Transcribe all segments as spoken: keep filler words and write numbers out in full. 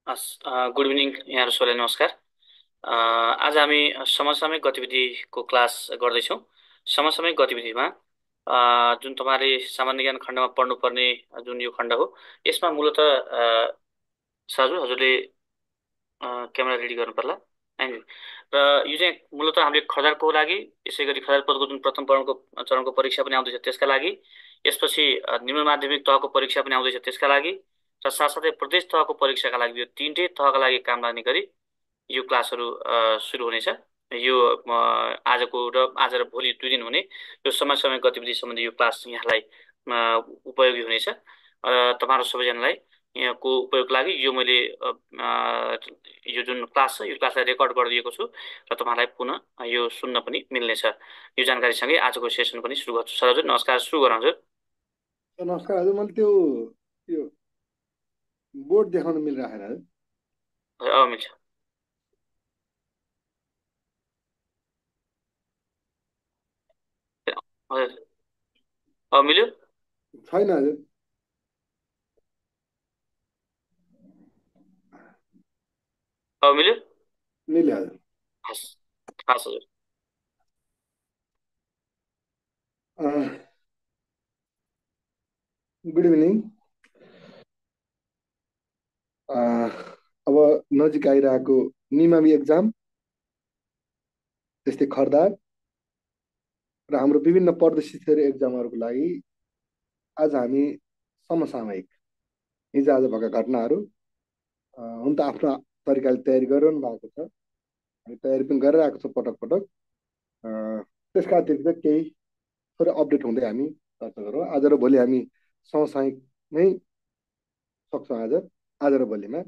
Good evening यहाँहरू सबैलाई नमस्कार। अ, आज हामी समसामयिक गतिविधिको क्लास गर्दैछौँ। समसामयिक गतिविधिमा अ, जुन तपाईँले सामान्य ज्ञान खण्डमा पढ्नुपर्ने जुन यो खण्ड हो, यसमा मूलत साजु हजुरले अ, क्यामेरा रेडी गर्नु पर्ला। अनि र यो चाहिँ मूलत हामीले खदारको लागि, यसै गरी खदार पदको जुन प्रथम चरणको चरणको परीक्षा पनि आउँदैछ त्यसका लागि, यसपछि अ, निम्न माध्यमिक तहको परीक्षा पनि आउँदैछ त्यसका लागि, र साथसाथै प्रदेश तहको परीक्षाका लागि, यो तिनटै तहका लागि काम लाग्ने गरी यो क्लासहरू अ, सुरु हुनेछ। यो अ, आजको र आज र भोलि दुई दिन हुने यो समसामयिक गतिविधि सम्बन्धी यो क्लास यहाँलाई अ, उपयोगी हुनेछ। र तपाईँहरू सबैजनालाई यहाँको उपयोगको लागि यो मैले अ, अ, यो जुन क्लास छ यो क्लासलाई रेकर्ड गरिदिएको छु र तपाईँलाई पुनः यो सुन्न पनि मिल्नेछ। यो जानकारीसँगै आजको सेसन पनि सुरु गर्छु। सर हजुर नमस्कार, सुरु गरौँ हजुर। नमस्कार हजुर। मैले त्यो त्यो बोर्ड देखाउन मिलिरहेन हजुर। हजुर, अब मिल्छ। हजुर, अब मिल्यो? छैन हजुर। अब मिल्यो? मिल्यो हजुर। हस् हस् हजुर। Good evening. अब नजिक आइरहेको निमावी एक्जाम, त्यस्तै खरदार र हाम्रो विभिन्न प्रदेश स्तरीय एक्जामहरूको लागि आज हामी समसामयिक हिजो आज भएका घटनाहरू अ, हुन त आफ्नो तरिकाले तयारी गरिरहनु भएको छ, हामी तयारी पनि गरिरहेको छौँ पटक पटक। अ, त्यसका अतिरिक्त केही थोरै अपडेट हुँदै हामी चर्चा गरौँ। आज र भोलि हामी समसामयिक नै सक्छौँ। आज आज र भोलिमा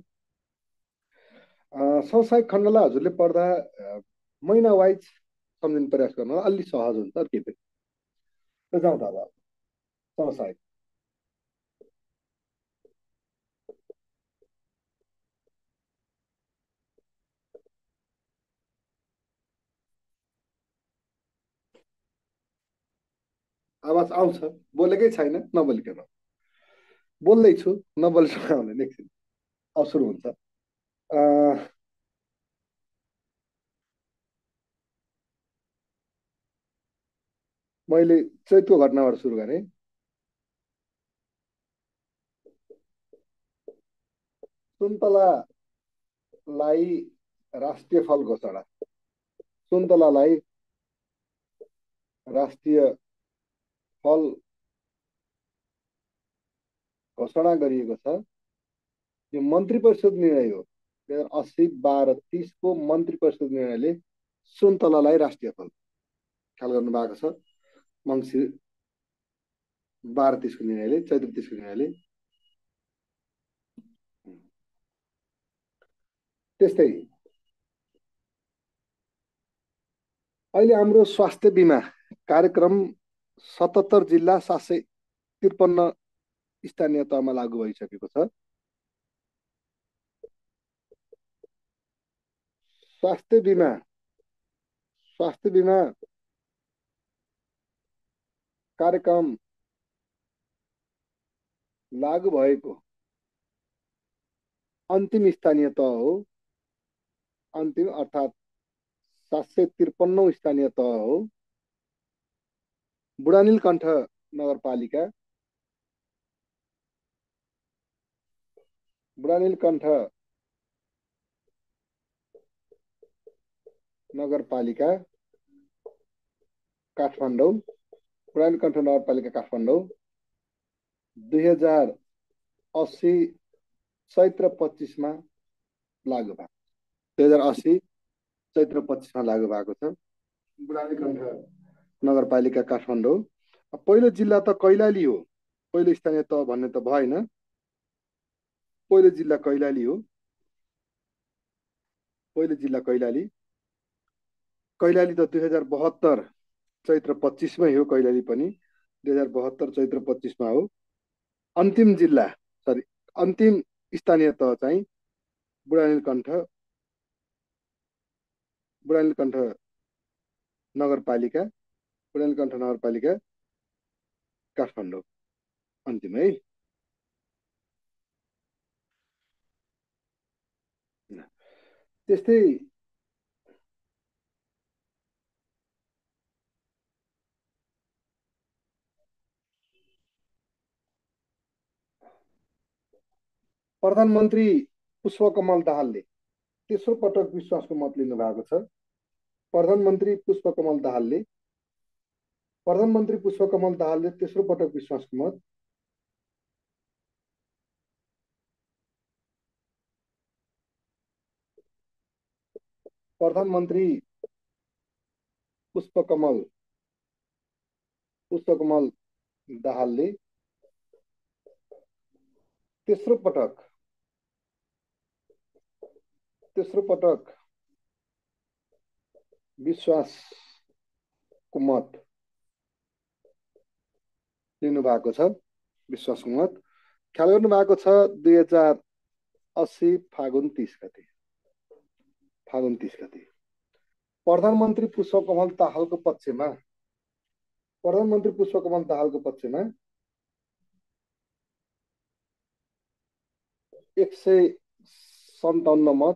समसामयिक खण्डलाई हजुरले पढ्दा अ, महिना वाइज सम्झिने प्रयास गर्नु अलि सहज हुन्छ। के त जाउँ त अब समसामयिक। आवाज आउँछ, बोलेकै छैन, नबोलिकन बोल्दैछु, नबोलिकन आउँदैन। एकछिन अब सुरु हुन्छ। अ, मैले चैतको घटनाबाट सुरु गरेँ। सुन्तलालाई राष्ट्रिय फल घोषणा। सुन्तलालाई राष्ट्रिय फल घोषणा गरिएको छ। यो मन्त्री परिषद निर्णय हो। दुई हजार अस्सी बाह्र तिसको मन्त्री परिषद निर्णयले सुन्तलालाई राष्ट्रिय फल ख्याल गर्नु भएको छ। मङ्सिर बाह्र तिसको निर्णयले, चैत्र तिसको निर्णयले। त्यस्तै अहिले हाम्रो स्वास्थ्य बिमा कार्यक्रम सतहत्तर जिल्ला सात सय त्रिपन्न स्थानीय तहमा लागू भइसकेको छ। स्वास्थ्य बिमा स्वास्थ्य बिमा कार्यक्रम लागू भएको अन्तिम स्थानीय तह हो। अन्तिम अर्थात् सात सय त्रिपन्न स्थानीय तह हो बुढानीलकण्ठ नगरपालिका। बुढानीलकण्ठ नगरपालिका काठमाडौँ। बुढानीलकण्ठ नगरपालिका काठमाडौँ दुई हजार अस्सी चैत्र पच्चिसमा लागू भएको। दुई हजार अस्सी चैत्र पच्चिसमा लागू भएको छ। बुढानीलकण्ठ नगरपालिका काठमाडौँ। पहिलो जिल्ला त कैलाली हो, पहिलो स्थानीय तह भन्ने त भएन। पहिलो जिल्ला कैलाली हो। पहिलो जिल्ला कैलाली कैलाली त दुई हजार बहत्तर चैत्र पच्चिसमै हो। कैलाली पनि दुई हजार बहत्तर चैत्र पच्चिसमा हो। अन्तिम जिल्ला सरी अन्तिम स्थानीय तह चाहिँ बुढानीलकण्ठ बुढानीलकण्ठ नगरपालिका बुढानीलकण्ठ नगरपालिका काठमाडौँ अन्तिम है। त्यस्तै प्रधानमन्त्री पुष्पकमल दाहालले तेस्रो पटक विश्वासको मत लिनु भएको छ। प्रधानमन्त्री पुष्पकमल दाहालले प्रधानमन्त्री पुष्पकमल दाहालले तेस्रो पटक विश्वासको मत प्रधानमन्त्री पुष्पकमल पुष्पकमल दाहालले तेस्रो पटक तेस्रो पटक विश्वासको मत लिनु भएको छ। विश्वासको मत ख्याल गर्नु भएको छ दुई हजार अस्सी फागुन तीस गते फागुन तीस गते प्रधानमन्त्री पुष्पकमल दाहालको पक्षमा प्रधानमन्त्री पुष्पकमल दाहालको पक्षमा एक सय सन्ताउन्न मत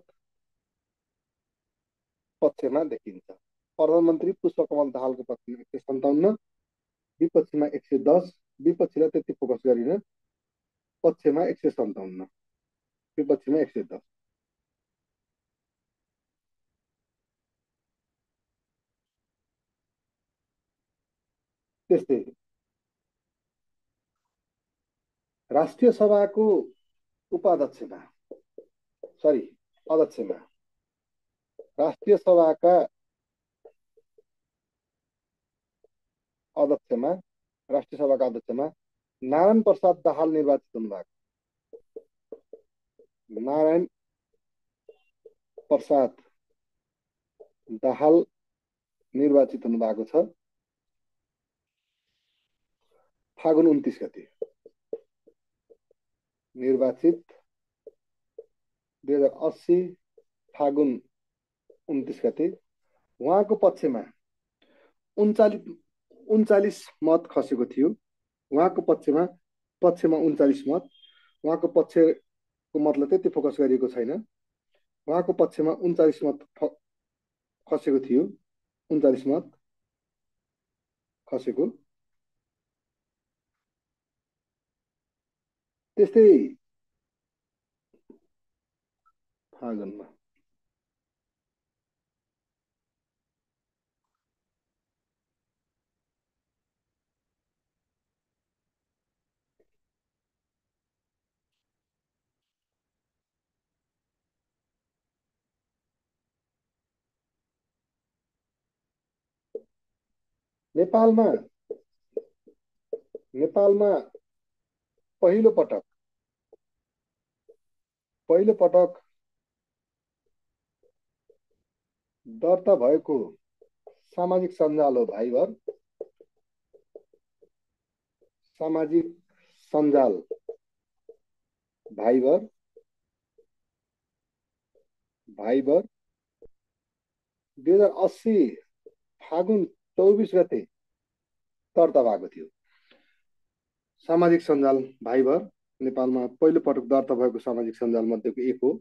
पक्षमा देखिन्छ। प्रधानमन्त्री पुष्पकमल दाहालको पक्षमा एक सय सन्ताउन्न, विपक्षीमा एक सय दस, विपक्षीलाई त्यति फोकस गरिन, पक्षमा एक सय सन्ताउन्न, विपक्षीमा एक सय दस। त्यस्तै राष्ट्रिय सभाको उपाध्यक्षमा सरी अध्यक्षमा राष्ट्रिय सभाका अध्यक्षमा राष्ट्रिय सभाका अध्यक्षमा नारायण प्रसाद दाहाल निर्वाचित हुनुभएको। नारायण प्रसाद दाहाल निर्वाचित हुनुभएको छ फागुन उन्तीस गते निर्वाचित दुई हजार अस्सी फागुन उन्तीस गते। उहाँको पक्षमा उन्चालिस उन्चालिस मत खसेको थियो। उहाँको पक्षमा पक्षमा उन्चालिस मत। उहाँको पक्षको मतलाई त्यति फोकस गरिएको छैन। उहाँको पक्षमा उन्चालिस मत खसेको थियो। उन्चालिस मत खसेको। त्यस्तै फागुनमा नेपालमा नेपालमा पहिलो पटक पहिलो पटक दर्ता भएको सामाजिक सञ्जाल हो भाइबर। सामाजिक सञ्जाल भाइबर भाइबर दुई हजार अस्सी फागुन चौबिस गते दर्ता भएको थियो। सामाजिक सञ्जाल भाइबर नेपालमा पहिलो पटक दर्ता भएको सामाजिक सञ्जाल मध्येको एक हो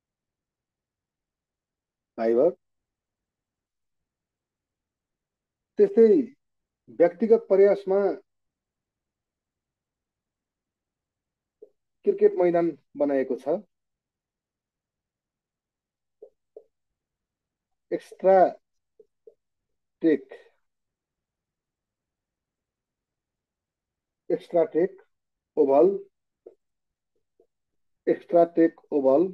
भाइबर। त्यस्तै व्यक्तिगत प्रयासमा क्रिकेट मैदान बनाएको छ। Extra tech extra tech oval extra tech oval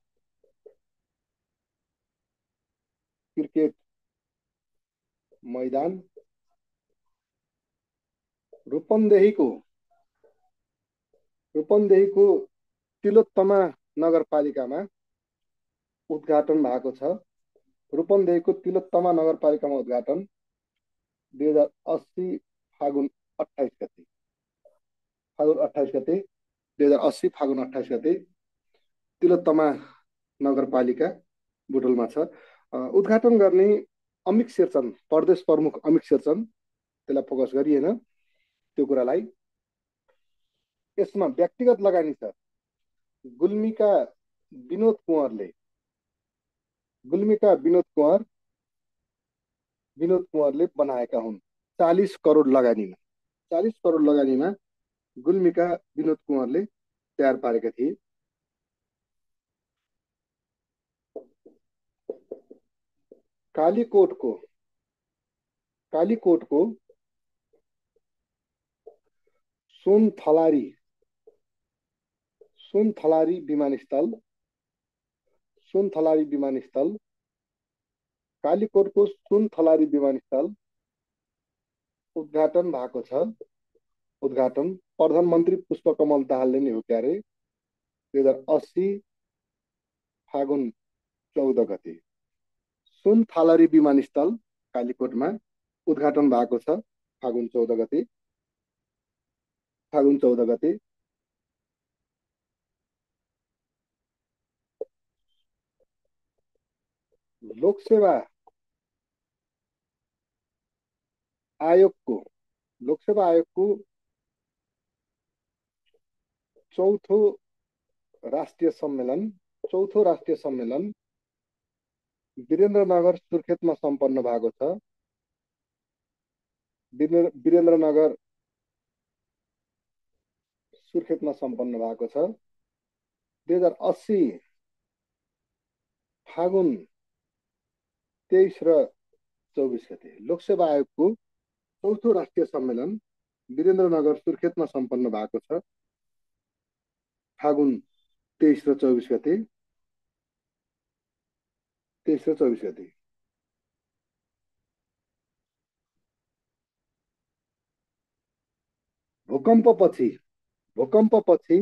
cricket मैदान रूपन्देहीको रूपन्देहीको तिलोत्तमा नगरपालिकामा उद्घाटन भएको छ। रूपन्देहीको तिलोत्तमा नगरपालिकामा उद्घाटन दुई हजार अस्सी फागुन अट्ठाइस गते फागुन अट्ठाइस गते दुई हजार अस्सी फागुन अट्ठाइस गते तिलोत्तमा नगरपालिका बुटोलमा छ। उद्घाटन गर्ने अमिक शेरचन प्रदेश प्रमुख अमिक शेरचन त्यसलाई फोकस गरिएन त्यो कुरालाई। यसमा व्यक्तिगत लगानी छ। गुल्मीका विनोद कुँवरले गुल्मीका विनोद कुँवर विनोद कुँवरले बनाएका हुन्। चालिस करोड लगानीमा चालिस करोड लगानीमा गुल्मीका विनोद कुँवरले तयार पारेका थिए। कालीकोटको कालीकोटको सुनथलारी सुनथलारी विमानस्थल सुनथलारी विमानस्थल कालीकोटको सुनथलारी विमानस्थल उद्घाटन भएको छ। उद्घाटन प्रधानमन्त्री पुष्पकमल दाहालले नै हो क्यारे दुई हजार अस्सी फागुन चौध गते सुनथलारी विमानस्थल कालीकोटमा उद्घाटन भएको छ। फागुन चौध गते फागुन चौध गते लोकसेवा आयोगको लोकसेवा आयोगको चौथो राष्ट्रिय सम्मेलन चौथो राष्ट्रिय सम्मेलन वीरेन्द्रनगर सुर्खेतमा सम्पन्न भएको छ। वीरेन्द्रनगर सुर्खेतमा सम्पन्न भएको छ। दुई हजार अस्सी फागुन तेइस र चौबिस गते लोकसेवा आयोगको चौथो राष्ट्रिय सम्मेलन वीरेन्द्रनगर सुर्खेतमा सम्पन्न भएको छ। फागुन तेइस र चौबिस गते तेइस र चौबिस गते भूकम्पपछि भूकम्पपछि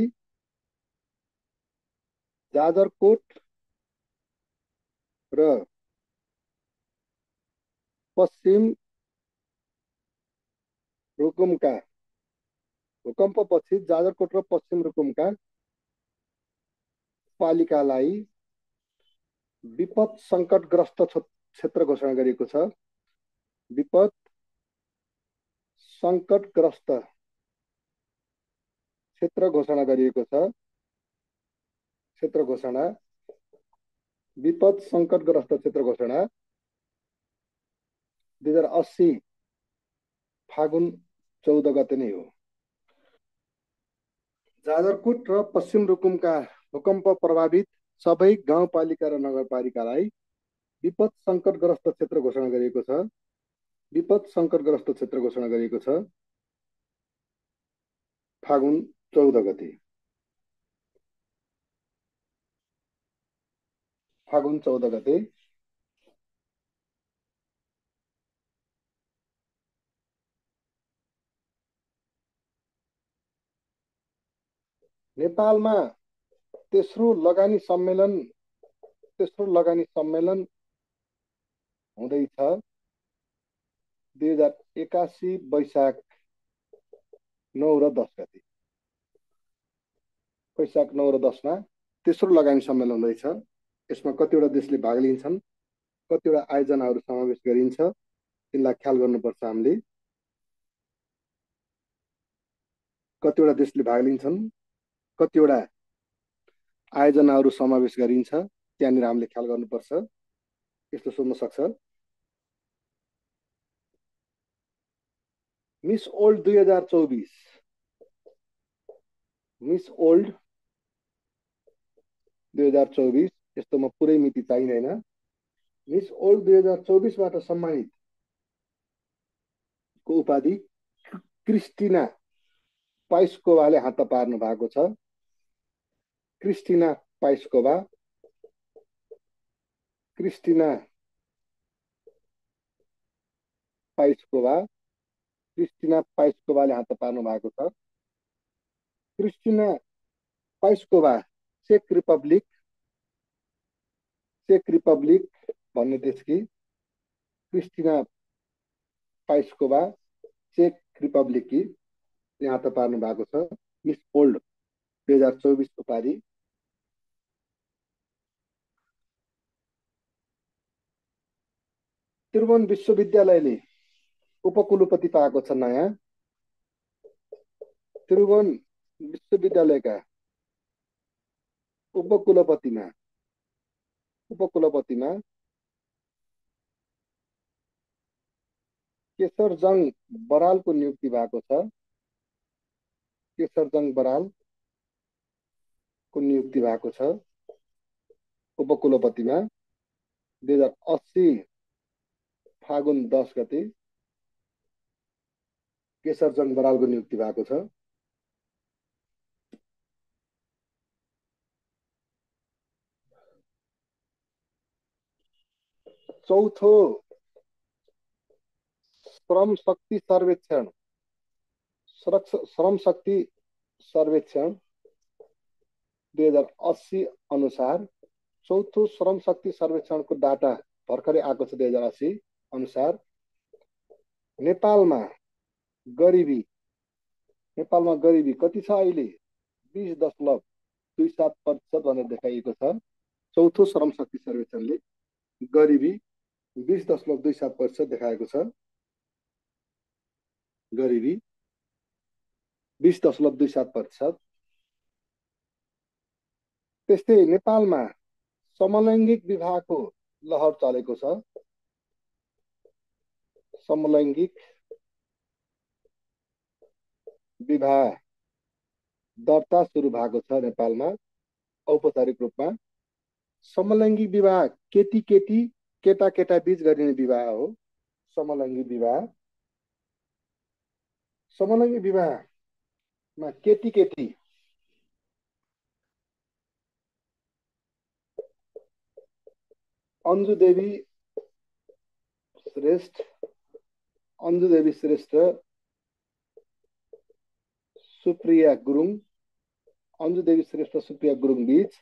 जाजरकोट र पश्चिम रुकुमका भूकम्पपछि जाजरकोट र पश्चिम रुकुमका पालिकालाई विपद सङ्कटग्रस्त क्षेत्र घोषणा गरिएको छ। विपद सङ्कटग्रस्त क्षेत्र घोषणा गरिएको छ। क्षेत्र घोषणा विपद सङ्कटग्रस्त क्षेत्र घोषणा दुई हजार अस्सी फागुन चौध गते नै हो। जाजरकोट र पश्चिम रुकुमका भूकम्प प्रभावित सबै गाउँपालिका र नगरपालिकालाई विपद सङ्कटग्रस्त क्षेत्र घोषणा गरिएको छ। विपद सङ्कटग्रस्त क्षेत्र घोषणा गरिएको छ। फागुन चौध गते फागुन चौध गते नेपालमा तेस्रो लगानी सम्मेलन तेस्रो लगानी सम्मेलन हुँदैछ। दुई हजार एकासी वैशाख नौ र दस गते वैशाख नौ र दसमा तेस्रो लगानी सम्मेलन हुँदैछ। यसमा कतिवटा देशले भाग लिन्छन्, कतिवटा आयोजनाहरू समावेश गरिन्छ, तिनलाई ख्याल गर्नुपर्छ। हामीले कतिवटा देशले भाग लिन्छन्, कतिवटा आयोजनाहरू समावेश गरिन्छ, त्यहाँनिर हामीले ख्याल गर्नुपर्छ। यस्तो सोध्न सक्छ। मिस ओल्ड दुई हजार चौबिस मिस ओल्ड दुई हजार चौबिस यस्तोमा पुरै मिति चाहिँदैन। मिस ओल्ड दुई हजार चौबिसबाट सम्मानित को उपाधि क्रिस्टिना पाइस्कोभाले हात पार्नु भएको छ। क्रिस्टिना पाइस्कोभा क्रिस्टिना पाइस्कोभा क्रिस्टिना पाइस्कोभाले हात पार्नु भएको छ। Christina पाइस्कोभा check Republic check Republic भन्ने देशकी क्रिस्टिना पाइस्कोभा चेक रिपब्लिककी हात पार्नु भएको छ। मिस ओल्ड दुई हजार चौबिस उपाधि त्रिभुवन विश्वविद्यालयले उपकुलपति पाएको छ। नयाँ त्रिभुवन विश्वविद्यालयका उपकुलपतिमा उपकुलपतिमा केशरजङ बरालको नियुक्ति भएको छ। केशरजङ बरालको नियुक्ति भएको छ उपकुलपतिमा दुई हजार अस्सी फागुन दस गते केशरजङ बरालको नियुक्ति भएको छ। चौथो श्रम शक्ति सर्वेक्षण श्रम शक्ति सर्वेक्षण दुई हजार अस्सी अनुसार चौथो श्रम शक्ति सर्वेक्षणको डाटा भर्खरै आएको छ। दुई हजार अस्सी अनुसार नेपालमा गरिबी नेपालमा गरिबी कति छ अहिले? बीस दशमलव दुई सात प्रतिशत भनेर देखाइएको छ। चौथो श्रम शक्ति सर्वेक्षणले गरिबी बीस दशमलव दुई सात प्रतिशत देखाएको छ। गरिबी बीस दशमलव दुई सात प्रतिशत। त्यस्तै नेपालमा समलैङ्गिक विवाहको लहर चलेको छ। समलैङ्गिक विवाह दर्ता सुरु भएको छ नेपालमा औपचारिक रूपमा। समलैङ्गिक विवाह केटी केटी केटा केटा बीच गरिने विवाह हो समलैङ्गिक विवाह। समलैङ्गिक विवाहमा केटी केटी अन्जु देवी श्रेष्ठ अन्जु देवी श्रेष्ठ सुप्रिया गुरुङ अन्जु देवी श्रेष्ठ सुप्रिया गुरुङ बीच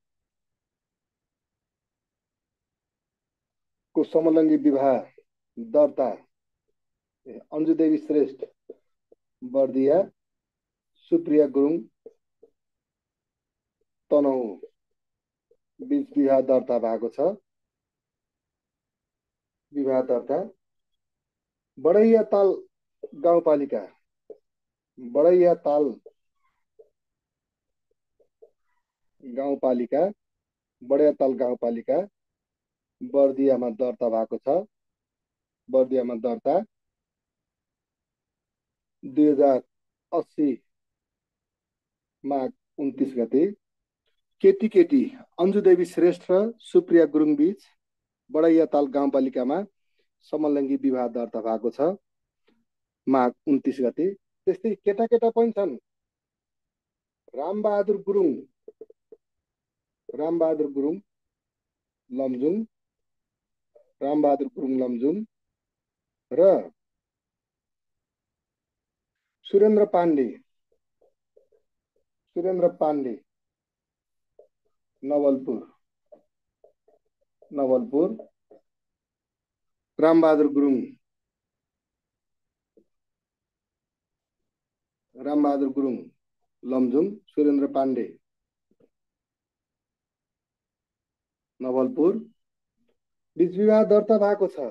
को समलैङ्गिक विवाह दर्ता अन्जु देवी श्रेष्ठ बर्दिया सुप्रिया गुरुङ तनहु बीच विवाह दर्ता भएको छ। विवाह दर्ता बडैया ताल गाउँपालिका बडैया ताल गाउँपालिका बडैया ताल गाउँपालिका बर्दियामा दर्ता भएको छ। बर्दियामा दर्ता दुई हजार अस्सी माघ उन्तिस गते केटी केटी अन्जु देवी श्रेष्ठ र सुप्रिया गुरुङ बीच बडैया ताल गाउँपालिकामा समलैङ्गिक विवाह दर्ता भएको छ माघ उन्तिस गते। त्यस्तै केटा केटा पनि छन्। रामबहादुर गुरुङ रामबहादुर गुरुङ लमजुङ रामबहादुर गुरुङ लमजुङ र सुरेन्द्र पाण्डे सुरेन्द्र पाण्डे नवलपुर नवलपुर रामबहादुर गुरुङ रामबहादुर गुरुङ लमजुङ सुरेन्द्र पाण्डे नवलपुर बीच विवाह दर्ता भएको छ।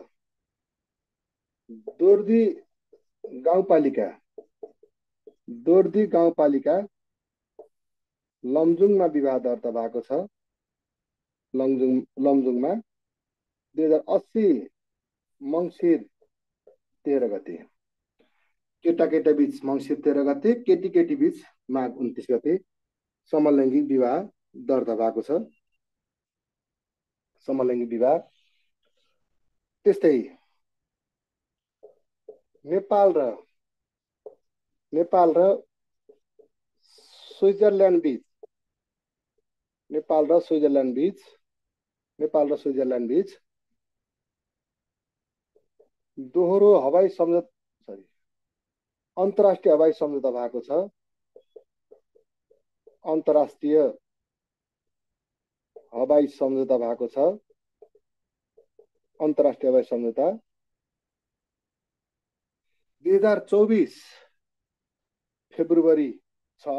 दोर्दी गाउँपालिका दोर्दी गाउँपालिका लमजुङमा विवाह दर्ता भएको छ। लमजुङ लमजुङमा दुई हजार अस्सी मङ्सिर तेह्र गते केटा केटा बीच मङ्सिर तेह्र गते केटी केटी बीच माघ उन्तिस गते समलैङ्गिक विवाह दर्ता भएको छ। समलैङ्गिक विवाह। त्यस्तै नेपाल र नेपाल र स्विजरल्यान्ड बीच नेपाल र स्विजरल्यान्ड बीच नेपाल र स्विजरल्यान्ड बीच दोहोरो हवाई सम्झौता सरी अन्तर्राष्ट्रिय हवाई सम्झौता भएको छ। अन्तर्राष्ट्रिय हवाई सम्झौता भएको छ। अन्तर्राष्ट्रिय हवाई सम्झौता दुई हजार चौबिस फेब्रुअरी छ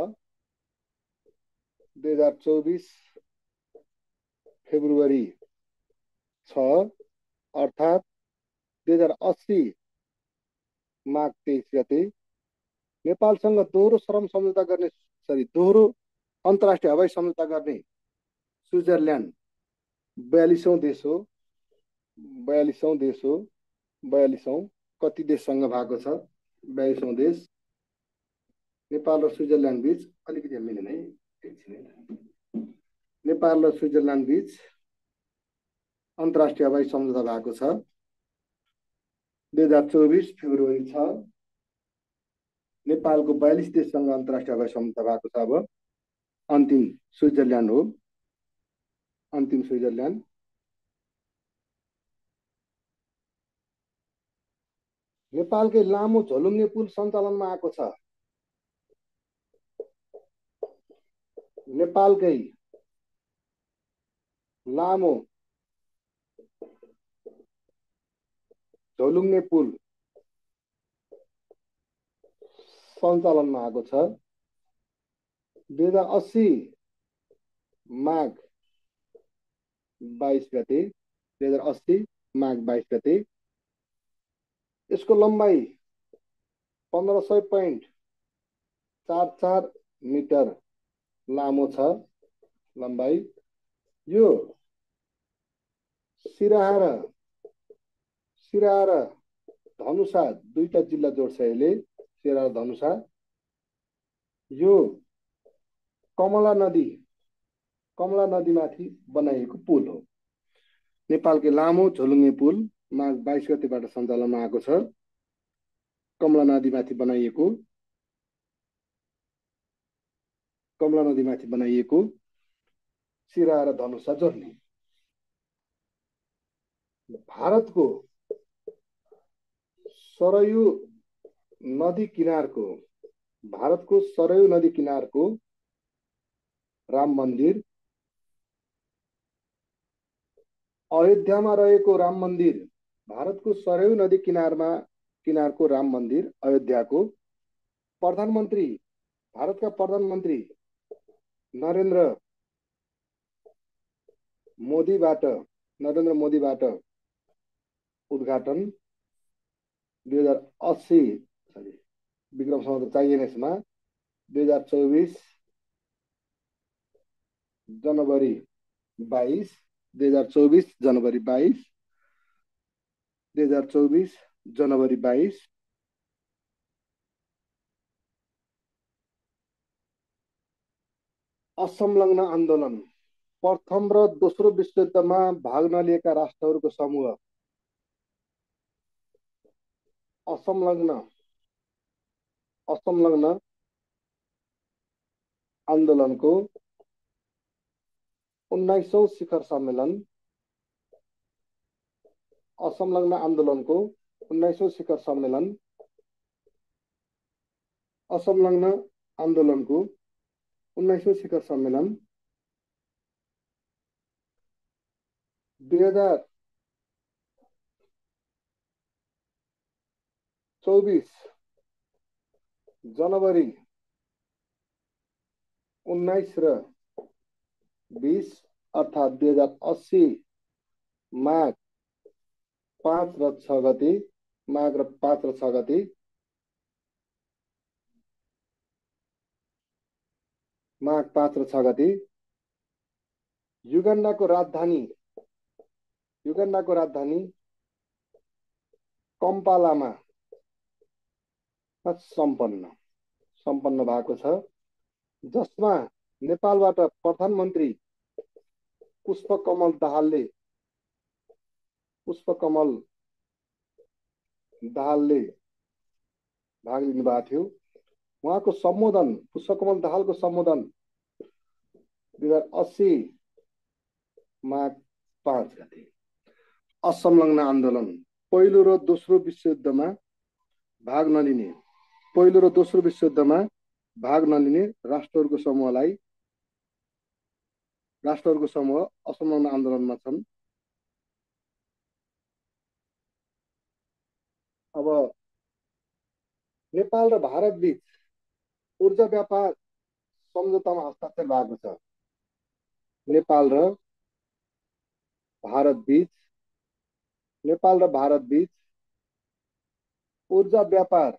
दुई हजार चौबिस फेब्रुअरी छ अर्थात् दुई हजार अस्सी माघ तेइस गते नेपालसँग दोहोरो श्रम सम्झौता गर्ने सरी दोहोरो अन्तर्राष्ट्रिय हवाई सम्झौता गर्ने स्विजरल्यान्ड बयालिसौं देश हो बयालिसौं देश हो बयालिसौं कति देशसँग भएको छ? बाइसौँ देश। नेपाल र स्विजरल्यान्ड बीच अलिकति मिलेन है, एकछिन है। नेपाल र स्विजरल्यान्ड बीच अन्तर्राष्ट्रिय हवाई सम्झौता भएको छ दुई हजार चौबिस फेब्रुअरी छ। नेपालको बयालिस देशसँग अन्तर्राष्ट्रिय हवाई सम्झौता भएको छ। अब अन्तिम स्विजरल्यान्ड हो, अन्तिम स्विजरल्यान्ड। नेपालकै लामो झोलुङ्गे पुल सञ्चालनमा आएको छ। नेपालकै लामो झोलुङ्गे पुल सञ्चालनमा आएको छ। दुई हजार अस्सी माघ बाइस गते दुई हजार अस्सी माघ बाइस गते यसको लम्बाइ पन्ध्र सय पोइन्ट चार चार मिटर लामो छ लम्बाइ। यो सिराहा र सिराहा र धनुषा दुईटा जिल्ला जोड्छ यसले, सिराहा र धनुषा। यो कमला नदी कमला नदीमाथि बनाइएको पुल हो। नेपालकै लामो झोलुङ्गे पुल माघ बाइस गतेबाट सञ्चालनमा आएको छ। कमला नदीमाथि बनाइएको कमला नदीमाथि बनाइएको सिराहा र धनुषा जोड्ने। भारतको सरयू नदी किनारको भारतको सरयू नदी किनारको राम मन्दिर, अयोध्यामा रहेको राम मन्दिर, भारतको सरयू नदी किनारमा किनारको राम मन्दिर अयोध्याको प्रधानमन्त्री भारतका प्रधानमन्त्री नरेन्द्र मोदीबाट नरेन्द्र मोदीबाट उद्घाटन दुई हजार अस्सी सरी विक्रम सम्वत चाहिएन यसमा दुई हजार चौबिस जनवरी बाइस दुई हजार चौबिस जनवरी बाइस दुई हजार चौबिस जनवरी बाइस। असंलग्न आन्दोलन प्रथम र दोस्रो विश्वयुद्धमा भाग नलिएका राष्ट्रहरूको समूह असंलग्न असंलग्न आन्दोलनको उन्नाइसौं शिखर सम्मेलन असंलग्न आन्दोलनको उन्नाइसौं शिखर सम्मेलन असंलग्न आन्दोलनको उन्नाइसौं शिखर सम्मेलन दुई हजार चौबिस जनवरी उन्नाइस र बीस अर्थात् दुई हजार अस्सी माघ पाँच र छ गते माघ र पाँच र छ गते माघ पाँच र छ गते युगान्डाको राजधानी युगान्डाको राजधानी कम्पालामा सम्पन्न सम्पन्न भएको छ, जसमा नेपालबाट प्रधानमन्त्री पुष्पकमल दाहालले पुष्पकमल दाहालले भाग लिनु भएको थियो। उहाँको सम्बोधन पुष्पकमल दाहालको सम्बोधन दुई हजार अस्सी माघ पाँच गते। असंलग्न आन्दोलन पहिलो र दोस्रो विश्वयुद्धमा भाग नलिने पहिलो र दोस्रो विश्वयुद्धमा भाग नलिने राष्ट्रहरूको समूहलाई राष्ट्रहरूको समूह असंलग्न आन्दोलनमा छन्। अब नेपाल र भारत बीच ऊर्जा व्यापार सम्झौतामा हस्ताक्षर भएको छ। नेपाल र भारत बीच नेपाल र भारत बीच ऊर्जा व्यापार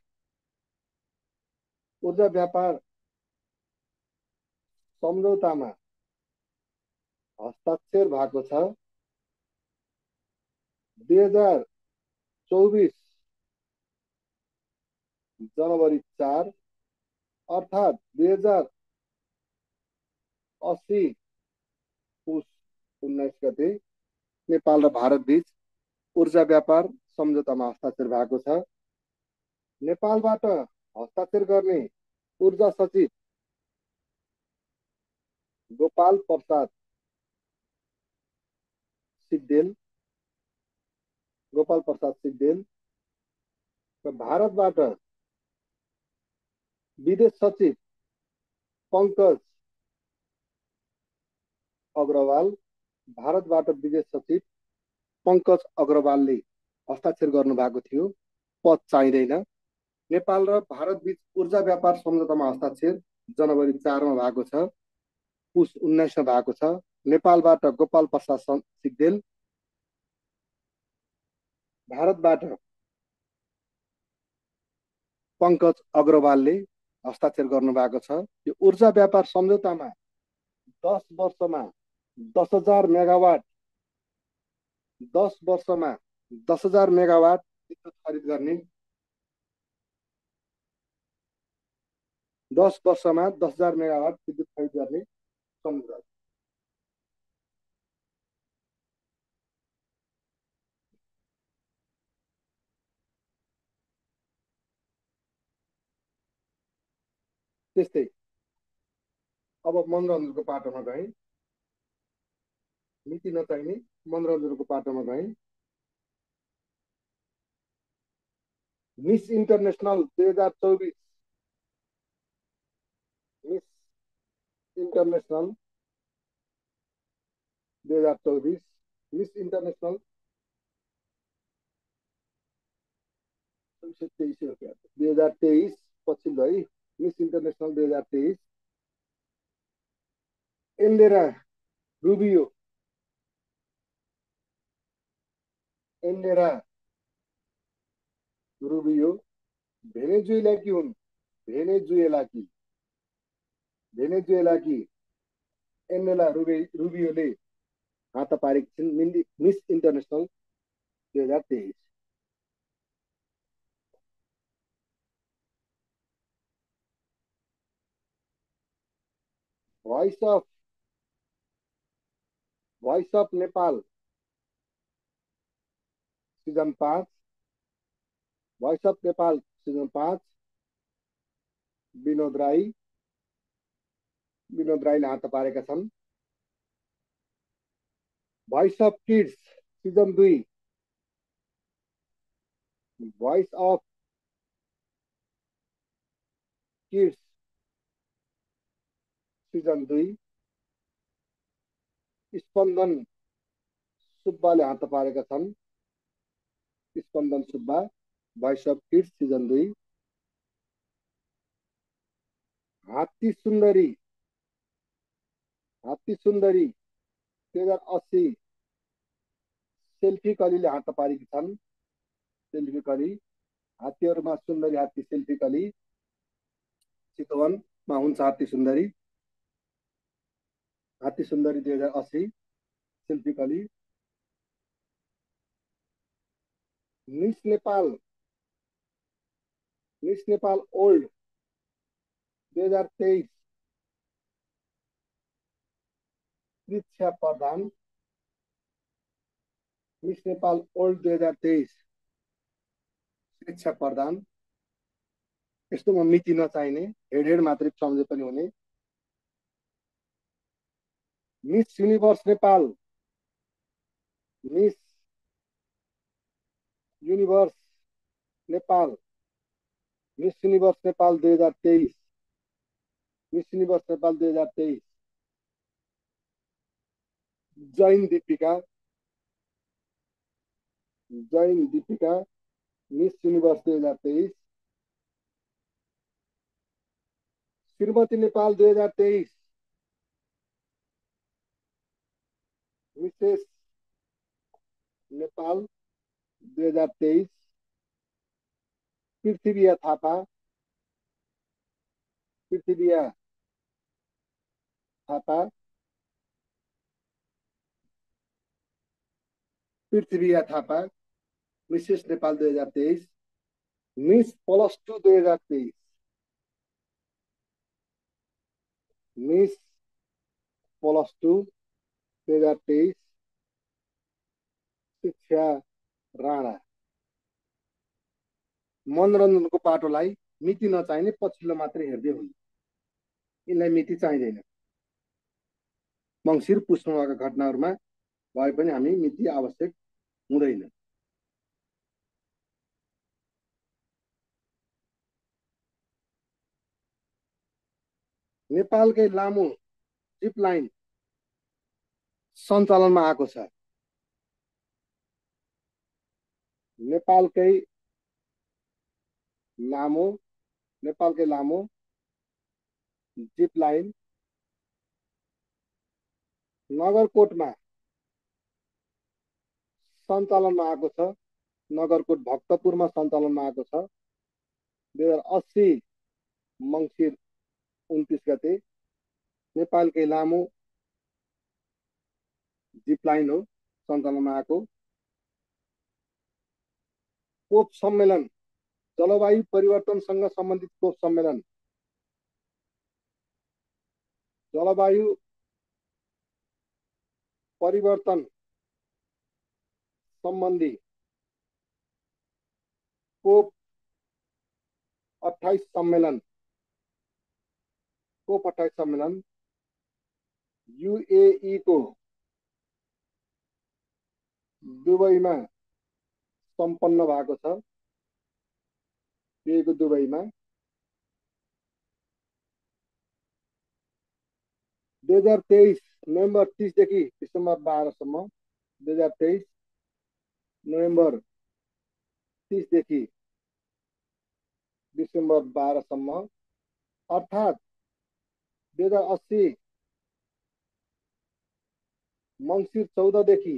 ऊर्जा व्यापार सम्झौतामा हस्ताक्षर भएको छ। दुई हजार चौबिस जनवरी चार अर्थात् दुई हजार अस्सी पुस उन्नाइस गते नेपाल र भारत बीच ऊर्जा व्यापार सम्झौतामा हस्ताक्षर भएको छ। नेपालबाट हस्ताक्षर गर्ने ऊर्जा सचिव गोपाल प्रसाद सिग्देल गोपाल प्रसाद सिग्देल र भारतबाट विदेश सचिव पंकज अग्रवाल भारतबाट विदेश सचिव पंकज अग्रवालले हस्ताक्षर गर्नुभएको थियो। पद चाहिँदैन। नेपाल र भारत बीच ऊर्जा व्यापार सम्झौतामा हस्ताक्षर जनवरी चारमा भएको छ, पुस उन्नाइसमा भएको छ। नेपालबाट गोपाल प्रसाद सिग्देल, भारतबाट पंकज अग्रवालले हस्ताक्षर गर्नुभएको छ। यो ऊर्जा व्यापार सम्झौतामा दस वर्षमा दस हजार मेगावाट दस वर्षमा दस हजार मेगावाट विद्युत खरिद गर्ने दस वर्षमा दस हजार मेगावाट विद्युत खरिद गर्ने सम्झौता। त्यस्तै अब मनोरञ्जनको पाटोमा गए, मिति नचाहिने मनोरञ्जनको पाटोमा गए। मिस इन्टरनेसनल दुई हजार चौबिस मिस इन्टरनेसनल दुई हजार चौबिस मिस इन्टरनेसनल तेइस दुई हजार तेइस पछिल्लो है मिस इन्टरनेसनल दुई हजार तेइस Andrea Rubio Andrea Rubio Venezuela की हुन् भेनेजुएला की भेनेजुएला की एन्डेला रुबियोले हात पारेकी छिन् मिस इन्टरनेसनल दुई हजार तेइस। Voice of voice of Nepal season पाँच भोइस अफ नेपाल सिजन पाँच विनोद राई विनोद राईले हात पारेका छन्। भोइस अफ किड्स सिजन दुई भोइस अफ किड्स सिजन दुई स्पन्दन सुब्बाले हात पारेका छन्। Spandan Subba voice of kids season दुई। हात्ती सुन्दरी हात्ती सुन्दरी दुई हजार अस्सी सेल्फी कलीले हात पारेकी छन्। सेल्फी कली हात्तीहरूमा सुन्दरी हात्ती सेल्फी कली चितवनमा हुन्छ हात्ती सुन्दरी हात्ती सुन्दरी दुई हजार अस्सी सेल्फी कली। Miss Nepal Miss Nepal world दुई हजार तेइस पृच्छा प्रधान मिस नेपाल ओल्ड दुई हजार तेइस पृच्छा प्रधान। यस्तोमा मिति नचाहिने हेड हेड मात्रै सम्झे पनि हुने। Miss Universe Nepal Miss Universe Nepal Miss Universe Nepal दुई हजार तेइस मिस युनिभर्स नेपाल दुई हजार तेइस जैन दीपिका जैन दीपिका मिस युनिभर्स दुई हजार तेइस। श्रीमती नेपाल दुई हजार तेइस मिसेस नेपाल दुई हजार तेइस। पृथ्वीया थापा पृथ्वीया थापा पृथ्वीया थापा मिसेस नेपाल दुई हजार तेइस। मिस प्लस टू दुई हजार तेइस, मिस प्लस टू दुई हजार तेइस शिक्षा राणा। मनोरञ्जनको पाटोलाई मिति नचाहिने पछिल्लो मात्रै हेर्दै हुन्, यिनलाई मिति चाहिँदैन। मङ्सिर पुष्पमा भएका घटनाहरूमा भए पनि हामी मिति आवश्यक हुँदैन। नेपालकै लामो जिप लाइन सञ्चालनमा आएको छ। नेपालकै लामो नेपालकै लामो जिप लाइन नगरकोटमा सञ्चालनमा आएको छ। नगरकोट भक्तपुरमा सञ्चालनमा आएको छ। दुई हजार अस्सी मङ्सिर उन्तिस गते नेपालकै लामो जिप लाइन हो सञ्चालनमा आएको। कोप सम्मेलन, जलवायु परिवर्तनसँग सम्बन्धित कोप सम्मेलन, जलवायु परिवर्तन सम्बन्धी कोप अट्ठाइस सम्मेलन, कोप अट्ठाइस सम्मेलन युएई को दुबईमा सम्पन्न भएको छ। युएई को दुबईमा दुई हजार तेइस नोभेम्बर तिसदेखि डिसेम्बर बाह्रसम्म, दुई हजार तेइस नोभेम्बर तिसदेखि डिसेम्बर बाह्रसम्म, अर्थात् दुई हजार अस्सी मङ्सिर चौधदेखि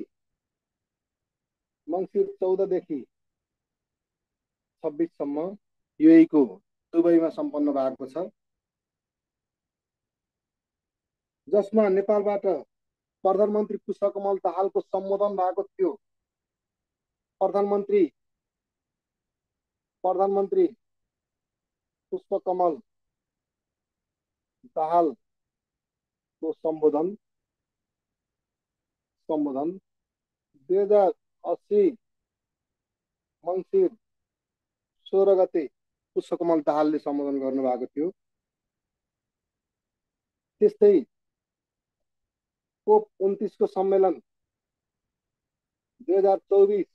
मङ्सिर चौधदेखि छब्बिससम्म युएई को दुबईमा सम्पन्न भएको छ, जसमा नेपालबाट प्रधानमन्त्री पुष्पकमल दाहालको सम्बोधन भएको थियो। प्रधानमन्त्री प्रधानमन्त्री पुष्पकमल दाहालको सम्बोधन सम्बोधन दुई हजार अस्सी मङ्सिर सोह्र गते पुष्पकमल दाहालले सम्बोधन गर्नुभएको थियो। त्यस्तै कोप उन्तिस को सम्मेलन दुई हजार चौबिस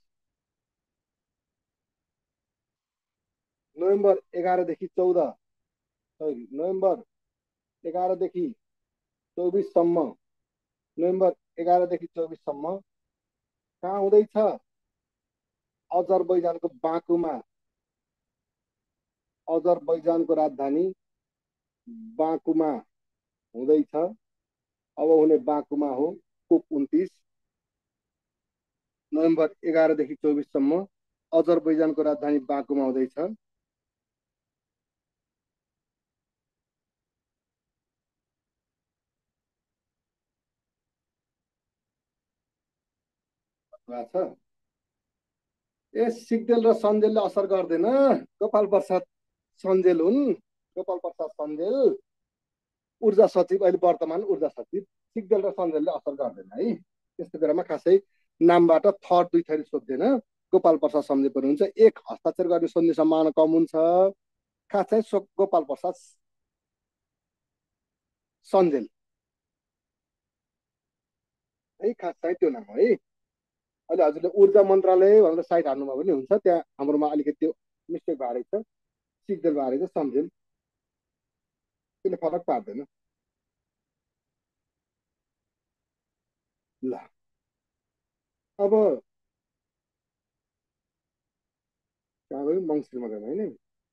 नोभेम्बर एघारदेखि चौध सरी नोभेम्बर एघारदेखि चौबिससम्म नोभेम्बर एघारदेखि चौबिससम्म कहाँ हुँदैछ? अजरबैजानको बाकुमा, अजरबैजानको राजधानी बाकुमा हुँदैछ। अब हुने बाकुमा हो कोप उन्तिस, नोभेम्बर एघारदेखि चौबिससम्म अजरबैजानको राजधानी बाकुमा हुँदैछ। ए सिग्देल र सन्जेलले असर गर्दैन, गोपाल प्रसाद सन्जेल हुन्। गोपाल प्रसाद सन्जेल ऊर्जा सचिव, अहिले वर्तमान ऊर्जा सचिव। सिग्देल र सन्जेलले असर गर्दैन है। त्यस्तो बेलामा खासै नामबाट थर दुई थरी सोध्दैन, गोपाल प्रसाद सन्जेल पनि हुन्छ। एक हस्ताक्षर गर्ने सोध्ने सम्भावना कम हुन्छ। खास चाहिँ गोपाल प्रसाद सन्जेल है, खास चाहिँ त्यो नाम है। अहिले हजुरले ऊर्जा मन्त्रालय भनेर साइट हाल्नुभयो भने हुन्छ, त्यहाँ हाम्रोमा अलिकति त्यो मिस्टेक भएर छ, सिग्देल भएर छ सन्जेल, त्यसले फरक पार्दैन। ल अब कहाँ गयो? मङ्सिरमा गयो होइन।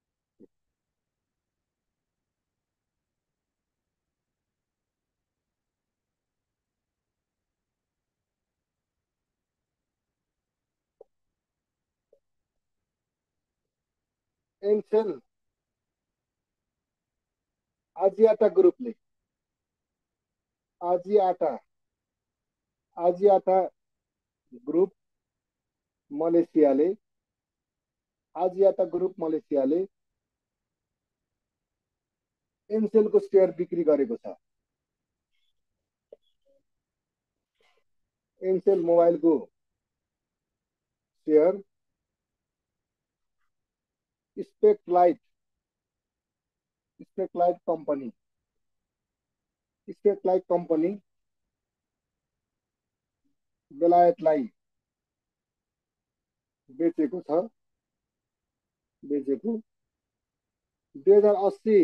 Ncell Axiata group Axiata Axiata group मलेसियाले आजियाटा ग्रुप मलेसियाले एनसेलको सेयर बिक्री गरेको छ। एनसेल मोबाइलको share Spectlite Spectlite company Spectlite company बेलायतलाई बेचेको छ। बेचेको दुई हजार अस्सी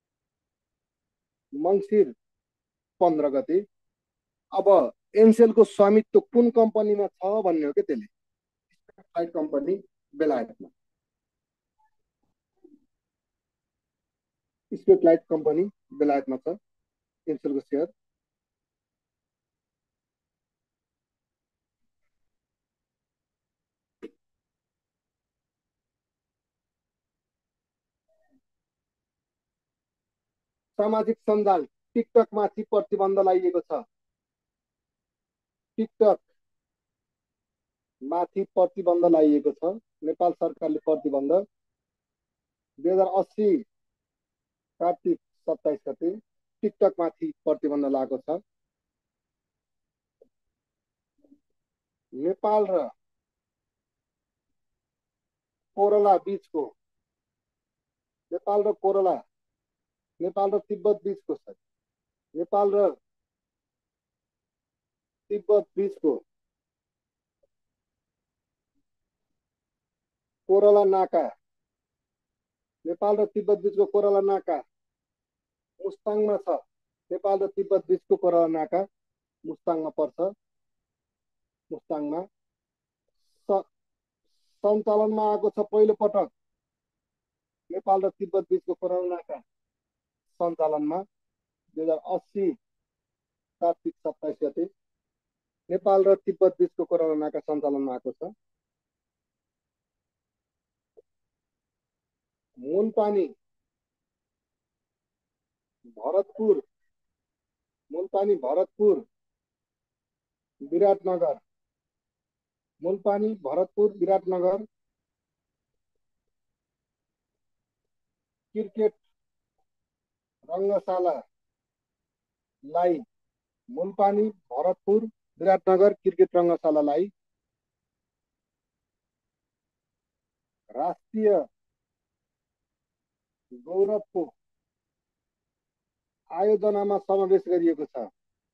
मङ्सिर पन्ध्र गते। अब एनसेलको स्वामित्व कुन कम्पनीमा छ भन्ने हो कि त्यसले। स्पेकलाइट कम्पनी बेलायतमा। स्पेकलाइट कम्पनी बेलायतमा छ एनसेलको सेयर। सामाजिक सञ्जाल टिकटकमाथि प्रतिबन्ध लगाइएको छ। टिकटक माथि प्रतिबन्ध लगाइएको छ। नेपाल सरकारले प्रतिबन्ध दुई हजार अस्सी कार्तिक सत्ताइस गते टिकटक माथि प्रतिबन्ध लागेको छ। नेपाल र कोरला बीचको नेपाल र कोरला नेपाल र तिब्बत बीचको छ। नेपाल र तिब्बत बीचको कोरला नाका नेपाल र तिब्बत बीचको कोरला नाका मुस्ताङमा छ। नेपाल र तिब्बत बीचको कोरला नाका मुस्ताङमा पर्छ। मुस्ताङमा सञ्चालनमा आएको छ पहिलो पटक। नेपाल र तिब्बत बीचको कोरला नाका सञ्चालनमा दुई हजार अस्सी कार्तिक सत्ताइस गते नेपाल र तिब्बत बीचको कोरला नाका सञ्चालनमा आएको छ। मुलपानी भरतपुर मुलपानी भरतपुर विराटनगर मुलपानी भरतपुर विराटनगर क्रिकेट रङ्गशालालाई मुलपानी भरतपुर विराटनगर क्रिकेट रङ्गशालालाई राष्ट्रिय गौरवको आयोजनामा समावेश गरिएको छ।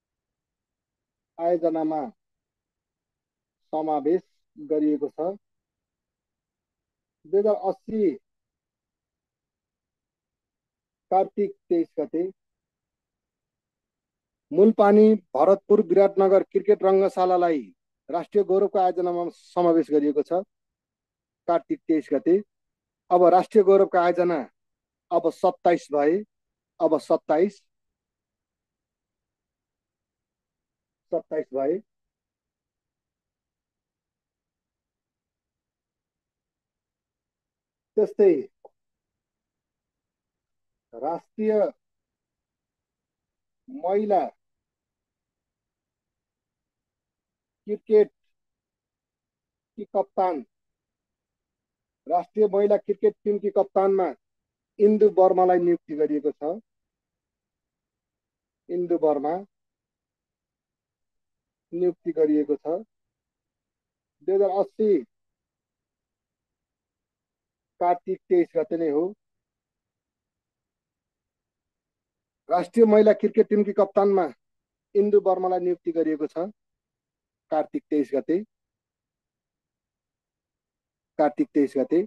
आयोजनामा समावेश गरिएको छ। दुई हजार अस्सी कार्तिक तेइस गते मुलपानी भरतपुर विराटनगर क्रिकेट रङ्गशालालाई राष्ट्रिय गौरवको आयोजनामा समावेश गरिएको छ। कार्तिक तेइस गते। अब राष्ट्रिय गौरवको आयोजना अब सत्ताइस भए। अब सत्ताइस सत्ताइस भए। त्यस्तै राष्ट्रिय महिला क्रिकेट की कप्तान राष्ट्रिय महिला क्रिकेट टिम की कप्तानमा इन्दु वर्मालाई नियुक्ति गरिएको छ। इन्दु वर्मा नियुक्ति गरिएको छ। दुई हजार अस्सी कार्तिक तेइस गते नै हो। राष्ट्रिय महिला क्रिकेट टिम की कप्तानमा इन्दु वर्मालाई नियुक्ति गरिएको छ। कार्तिक तेइस गते कार्तिक तेइस गते।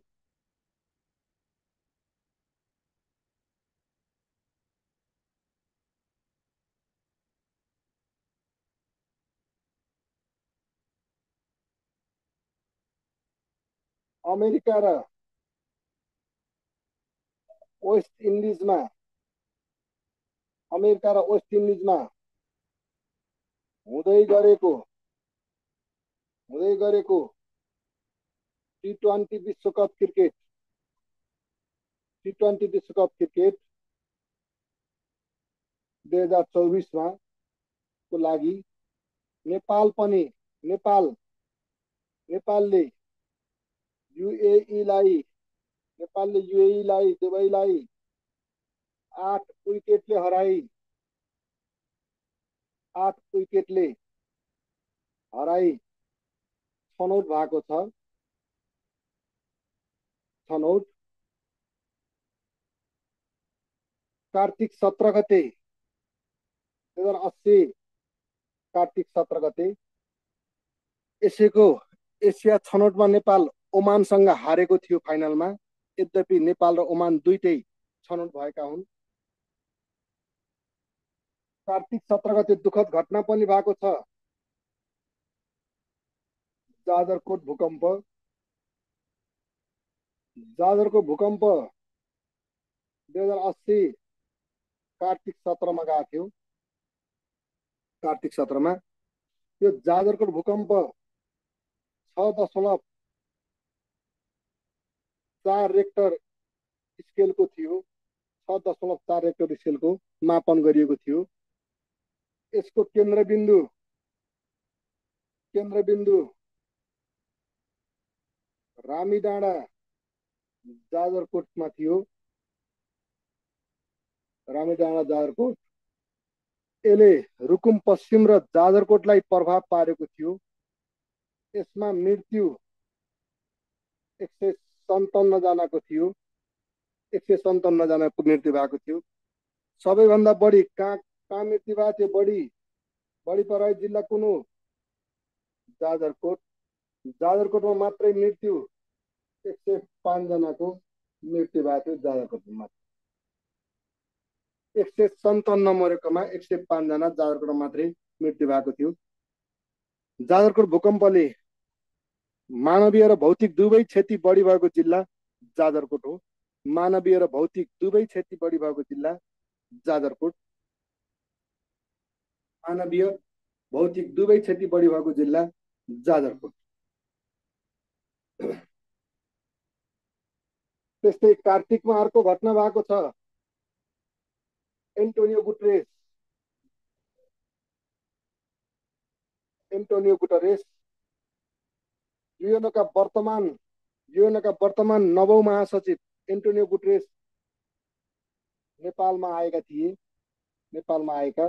अमेरिका र वेस्ट इन्डिजमा अमेरिका र वेस्ट इन्डिजमा हुँदै गरेको हुँदै गरेको टी ट्वेन्टी विश्वकप क्रिकेट टी ट्वेन्टी विश्वकप क्रिकेट दुई हजार चौबिसमा को लागि नेपाल पनि नेपाल नेपालले युएईलाई नेपालले युएईलाई दुबईलाई आठ विकेटले हराई आठ विकेटले हराई छनौट भएको छ। छनौट कार्तिक सत्र गते दुई हजार अस्सी कार्तिक सत्र गते एसियाको एसिया छनौटमा नेपाल ओमानसँग हारेको थियो फाइनलमा। यद्यपि नेपाल र ओमान दुईटै छनौट भएका हुन्। कार्तिक सत्र गते दुःखद घटना पनि भएको छ। जाजरकोट भूकम्प। जाजरको भूकम्प दुई हजार अस्सी कार्तिक सत्रमा गएको थियो। कार्तिक सत्रमा यो जाजरकोट भूकम्प छ दशमलव चार रेक्टर स्केलको थियो। छ दशमलव चार रेक्टर स्केलको मापन गरिएको थियो। यसको केन्द्रबिन्दु केन्द्रबिन्दु रामीडाँडा जाजरकोटमा थियो। रामीडाँडा जाजरकोट। यसले रुकुम पश्चिम र जाजरकोटलाई प्रभाव पारेको थियो। यसमा मृत्यु एक सय सन्ताउन्न जनाको थियो। एक सय सन्ताउन्न जनाको मृत्यु भएको थियो। सबैभन्दा बढी कहाँ कहाँ मृत्यु भएको थियो? बढी बढी पराई जिल्ला कुन हो? जाजरकोट। जाजरकोटमा मात्रै मृत्यु एक सय पाँच जनाको मृत्यु भएको थियो। जाजरकोटमा एक सय सन्ताउन्न मरेकोमा एक सय पाँच जना जाजरकोटमा मात्रै मृत्यु भएको थियो। जाजरकोट भूकम्पले मानवीय र भौतिक दुवै क्षति बढी भएको जिल्ला जाजरकोट हो। मानवीय र भौतिक दुवै क्षति बढी भएको जिल्ला जाजरकोट। मानवीय भौतिक दुवै क्षति बढी भएको जिल्ला जाजरकोट। त्यस्तै कार्तिकमा अर्को घटना भएको छ। एन्टोनियो गुटरेस एन्टोनियो गुटरेस युएनओका वर्तमान युएनओका वर्तमान नवौं महासचिव एन्टोनियो गुटरेस नेपालमा आएका थिए। नेपालमा आएका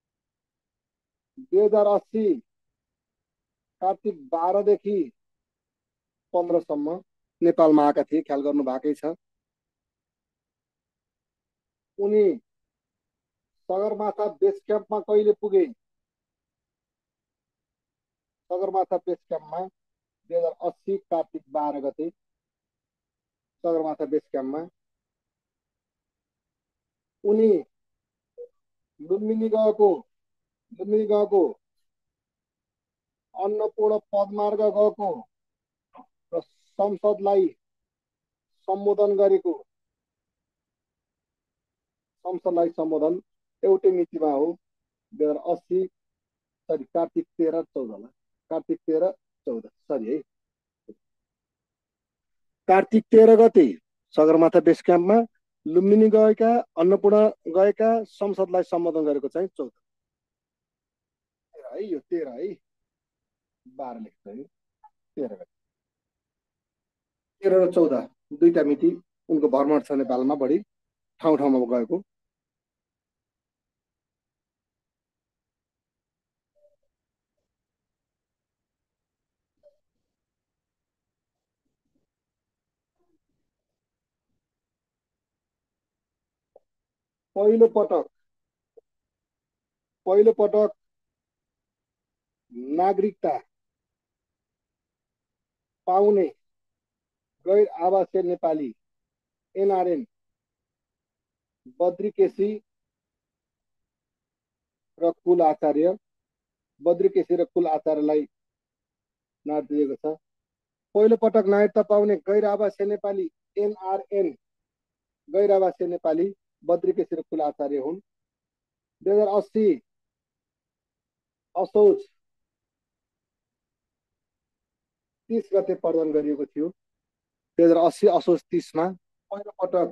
दुई हजार अस्सी कार्तिक बाह्रदेखि पन्ध्रसम्म नेपालमा आएका थिए। ख्याल गर्नु भएकै छ। उनी सगरमाथा बेस क्याम्पमा कहिले पुगे? सगरमाथा बेस क्याम्पमा दुई हजार अस्सी कार्तिक बाह्र गते सगरमाथा बेस क्याम्पमा उनी लुम्बिनी गएको लुम्बिनी गएको अन्नपूर्ण पदमार्ग गएको र संसदलाई सम्बोधन गरेको संसदलाई सम्बोधन एउटै मितिमा हो। दुई हजार अस्सी सरी कार्तिक तेह्र चौधमा कार्तिक तेह्र चौध सरी है कार्तिक तेह्र गते सगरमाथा बेस क्याम्पमा लुम्बिनी गएका अन्नपूर्ण गएका संसदलाई सम्बोधन गरेको चाहिँ चौध है। यो तेह्र है बाह्र लेख्छ है। तेह्र गते तेह्र र चौध दुईटा मिति उनको भ्रमण छ नेपालमा। बढी ठाउँ ठाउँमा गएको। पहिलो पटक पहिलो पटक नागरिकता पाउने गैर आवासीय नेपाली एनआरएन बद्री केसी र कुल आचार्य बद्री केसी र कुल आचार्यलाई नाम दिएको छ। पहिलो पटक नागरिकता पाउने गैर आवासीय नेपाली एनआरएन गैर आवासीय नेपाली बद्री केसी र कुल आचार्य हुन्। दुई हजार अस्सी असोज तीस गते प्रदान गरिएको थियो। दुई हजार अस्सी असोज तीसमा पहिलो पटक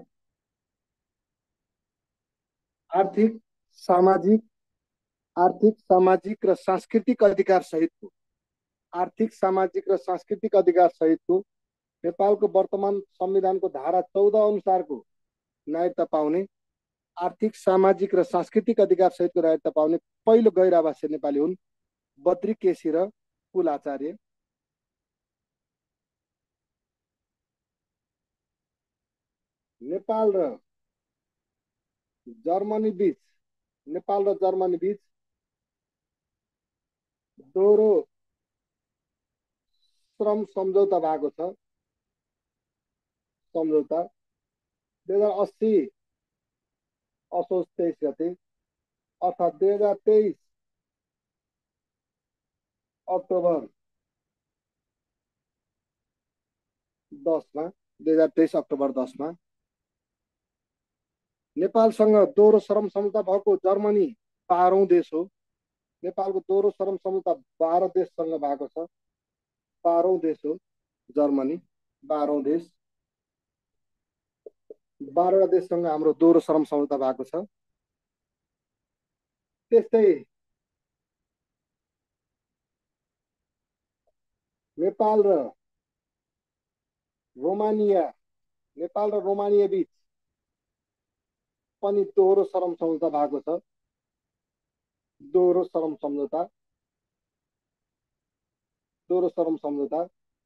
आर्थिक सामाजिक आर्थिक सामाजिक र सांस्कृतिक अधिकार सहितको आर्थिक सामाजिक र सांस्कृतिक अधिकार सहितको नेपालको वर्तमान संविधानको धारा चौध अनुसारको नागरिकता पाउने, आर्थिक सामाजिक र सांस्कृतिक अधिकार सहितको नागरिकता पाउने पहिलो गैर आवासीय नेपाली हुन् बद्री केसी र कुल आचार्य। नेपाल र जर्मनी बीच नेपाल र जर्मनी बीच दोहोरो श्रम सम्झौता भएको छ। सम्झौता दुई हजार अस्सी असोज तेइस गते अर्थात् दुई हजार तेइस अक्टोबर दसमा दुई हजार तेइस अक्टोबर दसमा नेपालसँग दोहोरो श्रम सम्झौता भएको जर्मनी बाह्रौँ देश हो। नेपालको दोहोरो श्रम सम्झौता बाह्र देशसँग भएको छ। बाह्रौँ देश हो जर्मनी, बाह्रौँ देश। बाह्रवटा देशसँग हाम्रो दोहोरो श्रम सम्झौता भएको छ। त्यस्तै नेपाल र रोमानिया नेपाल र रोमानिया बीच पनि दोहोरो श्रम सम्झौता भएको छ। दोहोरो श्रम सम्झौता दोहोरो श्रम सम्झौता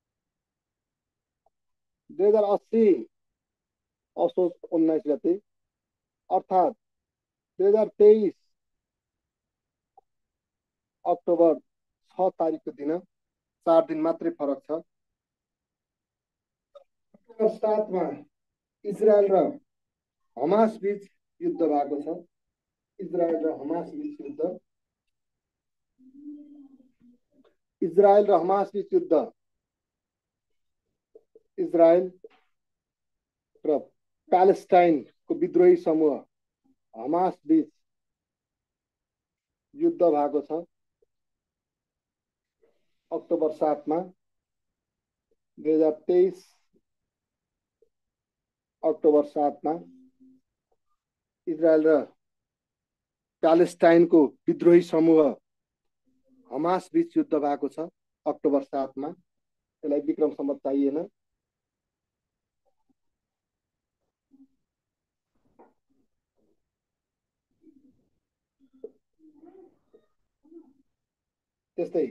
दुई हजार अस्सी असोज उन्नाइस गते अर्थात् दुई हजार तेइस अक्टोबर छ तारिकको दिन, चार दिन मात्रै फरक छ। अक्टोबर सातमा इजरायल र हमास बीच युद्ध भएको छ। इजरायल र हमास बीच युद्ध इजरायल र हमास बीच युद्ध इजरायल र प्यालेस्टाइनको विद्रोही समूह हमास बीच युद्ध भएको छ। अक्टोबर सातमा दुई हजार तेइस अक्टोबर सातमा इजरायल र प्यालेस्टाइनको विद्रोही समूह हमास बीच युद्ध भएको छ। अक्टोबर सातमा त्यसलाई विक्रम सम्वत चाहिएन। त्यस्तै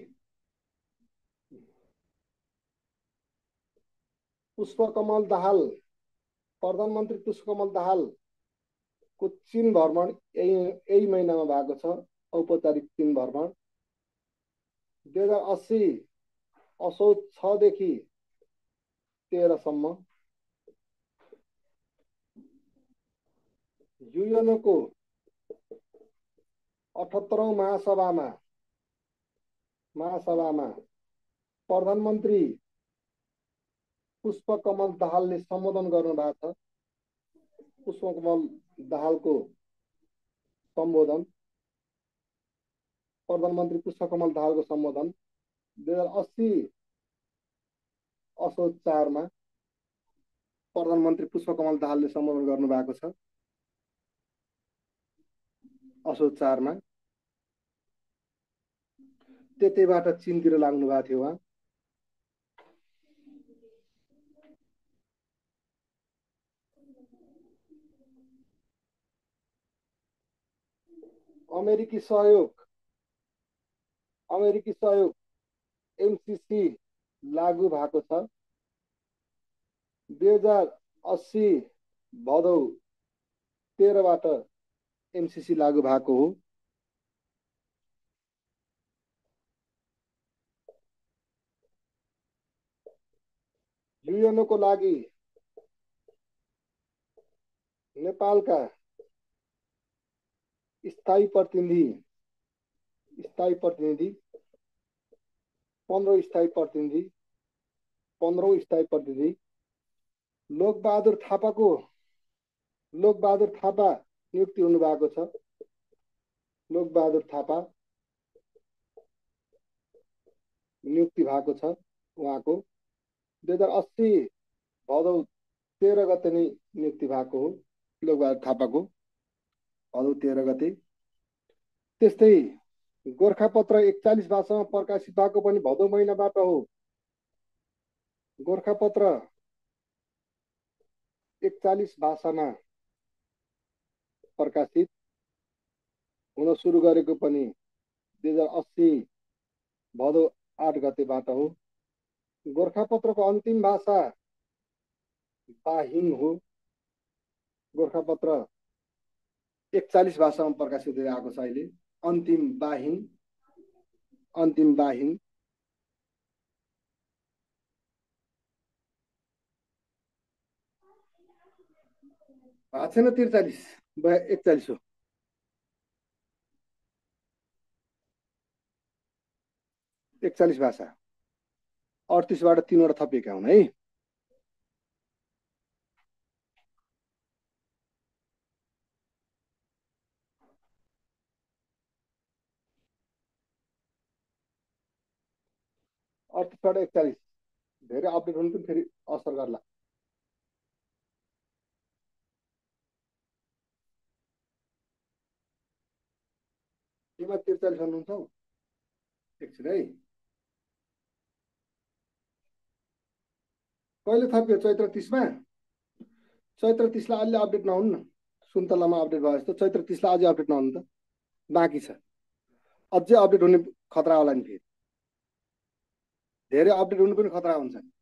पुष्पकमल दाहाल प्रधानमन्त्री पुष्पकमल दाहालको चीन भ्रमण यही यही महिनामा भएको छ। औपचारिक चीन भ्रमण दुई हजार अस्सी असोज छदेखि तेह्रसम्म युएनओको अठहत्तरौं महासभामा महासभामा प्रधानमन्त्री पुष्पकमल दाहालले सम्बोधन गर्नुभएको छ। पुष्पकमल दाहालको सम्बोधन प्रधानमन्त्री पुष्पकमल दाहालको सम्बोधन दुई हजार अस्सी असोज चारमा प्रधानमन्त्री पुष्पकमल दाहालले सम्बोधन गर्नुभएको छ। असोज चारमा त्यतैबाट चीनतिर लाग्नु भएको थियो उहाँ। अमेरिकी सहयोग अमेरिकी सहयोग एमसीसी लागू भएको छ। दुई हजार अस्सी भदौ तेह्रबाट एमसीसी लागू भएको हो। युएनओको लागि नेपालका स्थायी प्रतिनिधि स्थायी प्रतिनिधि पन्ध्रौं स्थायी प्रतिनिधि पन्ध्रौं स्थायी प्रतिनिधि लोकबहादुर थापाको लोकबहादुर थापा नियुक्ति हुनुभएको छ। लोकबहादुर थापा नियुक्ति भएको छ उहाँको। दुई हजार अस्सी भदौ तेह्र गते नै नियुक्ति भएको हो लोकबहादुर थापाको, भदौ तेह्र गते। त्यस्तै गोर्खापत्र एकचालिस भाषामा प्रकाशित भएको पनि भदौ महिनाबाट हो। गोर्खापत्र एकचालिस भाषामा प्रकाशित हुन सुरु गरेको पनि दुई हजार अस्सी भदौ आठ गतेबाट हो। गोरखापत्रको अन्तिम भाषा बाहिङ हो। गोरखापत्र एकचालिस भाषामा प्रकाशित हुँदै आएको छ अहिले। अन्तिम बाहिङ अन्तिम बाहिङ भएको छैन। त्रिचालिस एकचालिस हो। एकचालिस भाषा अडतिसबाट तीनवटा थपिएका हुन् है। अडतिसबाट एकचालिस धेरै अपडेट हुनु पनि फेरि असर गर्ला। केमा त्रिचालिस भन्नुहुन्छ एकछिन है। कहिले थपियो? चैत्र तिसमा। चैत्र तिसलाई अलि अपडेट नहुनु न। सुन्तलामा अपडेट भयो जस्तो चैत्र तिसलाई अझै अपडेट नहुनु त बाँकी छ। अझै अपडेट हुने खतरा होला नि। फेरि धेरै अपडेट हुनु पनि खतरा हुन्छ नि।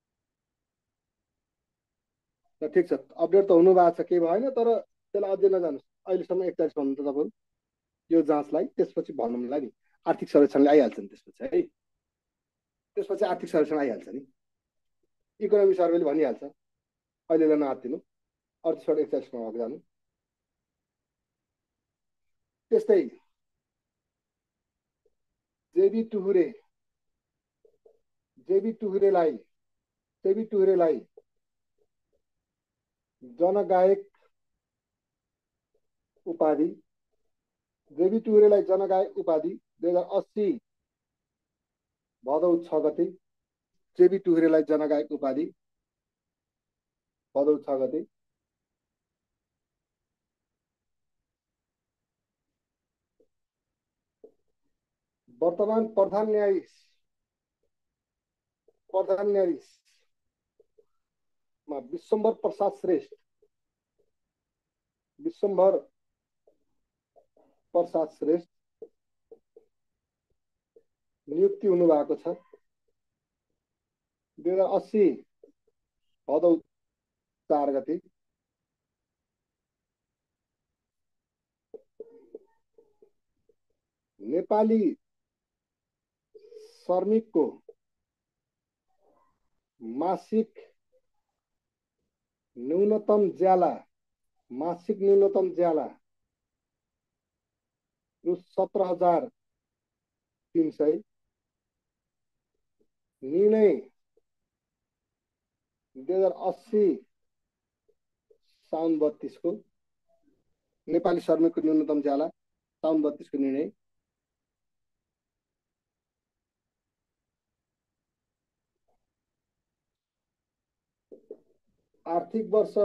ल ठिक छ, अपडेट त हुनु भएको छ, केही भएन। तर त्यसलाई अझै नजानुहोस्। अहिलेसम्म एकचालिस भन्नु त तपाईँहरू यो जाँचलाई। त्यसपछि भनौँला नि आर्थिक सर्वेक्षणले आइहाल्छ नि त्यसपछि है। त्यसपछि आर्थिक सर्वेक्षण आइहाल्छ नि। इकोनोमी सर्वेले भनिहाल्छ। अहिलेलाई नआत्तिनु। अडतिसबाट एकचालिसमा भएको जानु। त्यस्तै जेबी टुहुरे जेबी टुहुरेलाई जेबी टुहुरेलाई जनगायक उपाधि जेबी टुहुरेलाई जनगायक उपाधि दुई हजार अस्सी भदौ छ गते। जेबी टुहुरेलाई जनगायक उपाधि भदौ छ गते। वर्तमान प्रधान न्यायाधीश प्रधान न्यायाधीशमा विश्वम्भर प्रसाद श्रेष्ठ विश्वम्भर प्रसाद श्रेष्ठ नियुक्ति हुनु भएको छ। दुई हजार अस्सी भदौ चार गते। नेपाली श्रमिकको मासिक न्यूनतम ज्याला मासिक न्यूनतम ज्याला रु सत्र हजार तीन सय निर्णय दुई हजार अस्सी साउन बत्तीसको नेपाली श्रमिकको न्यूनतम ज्याला साउन बत्तीसको निर्णय। आर्थिक वर्ष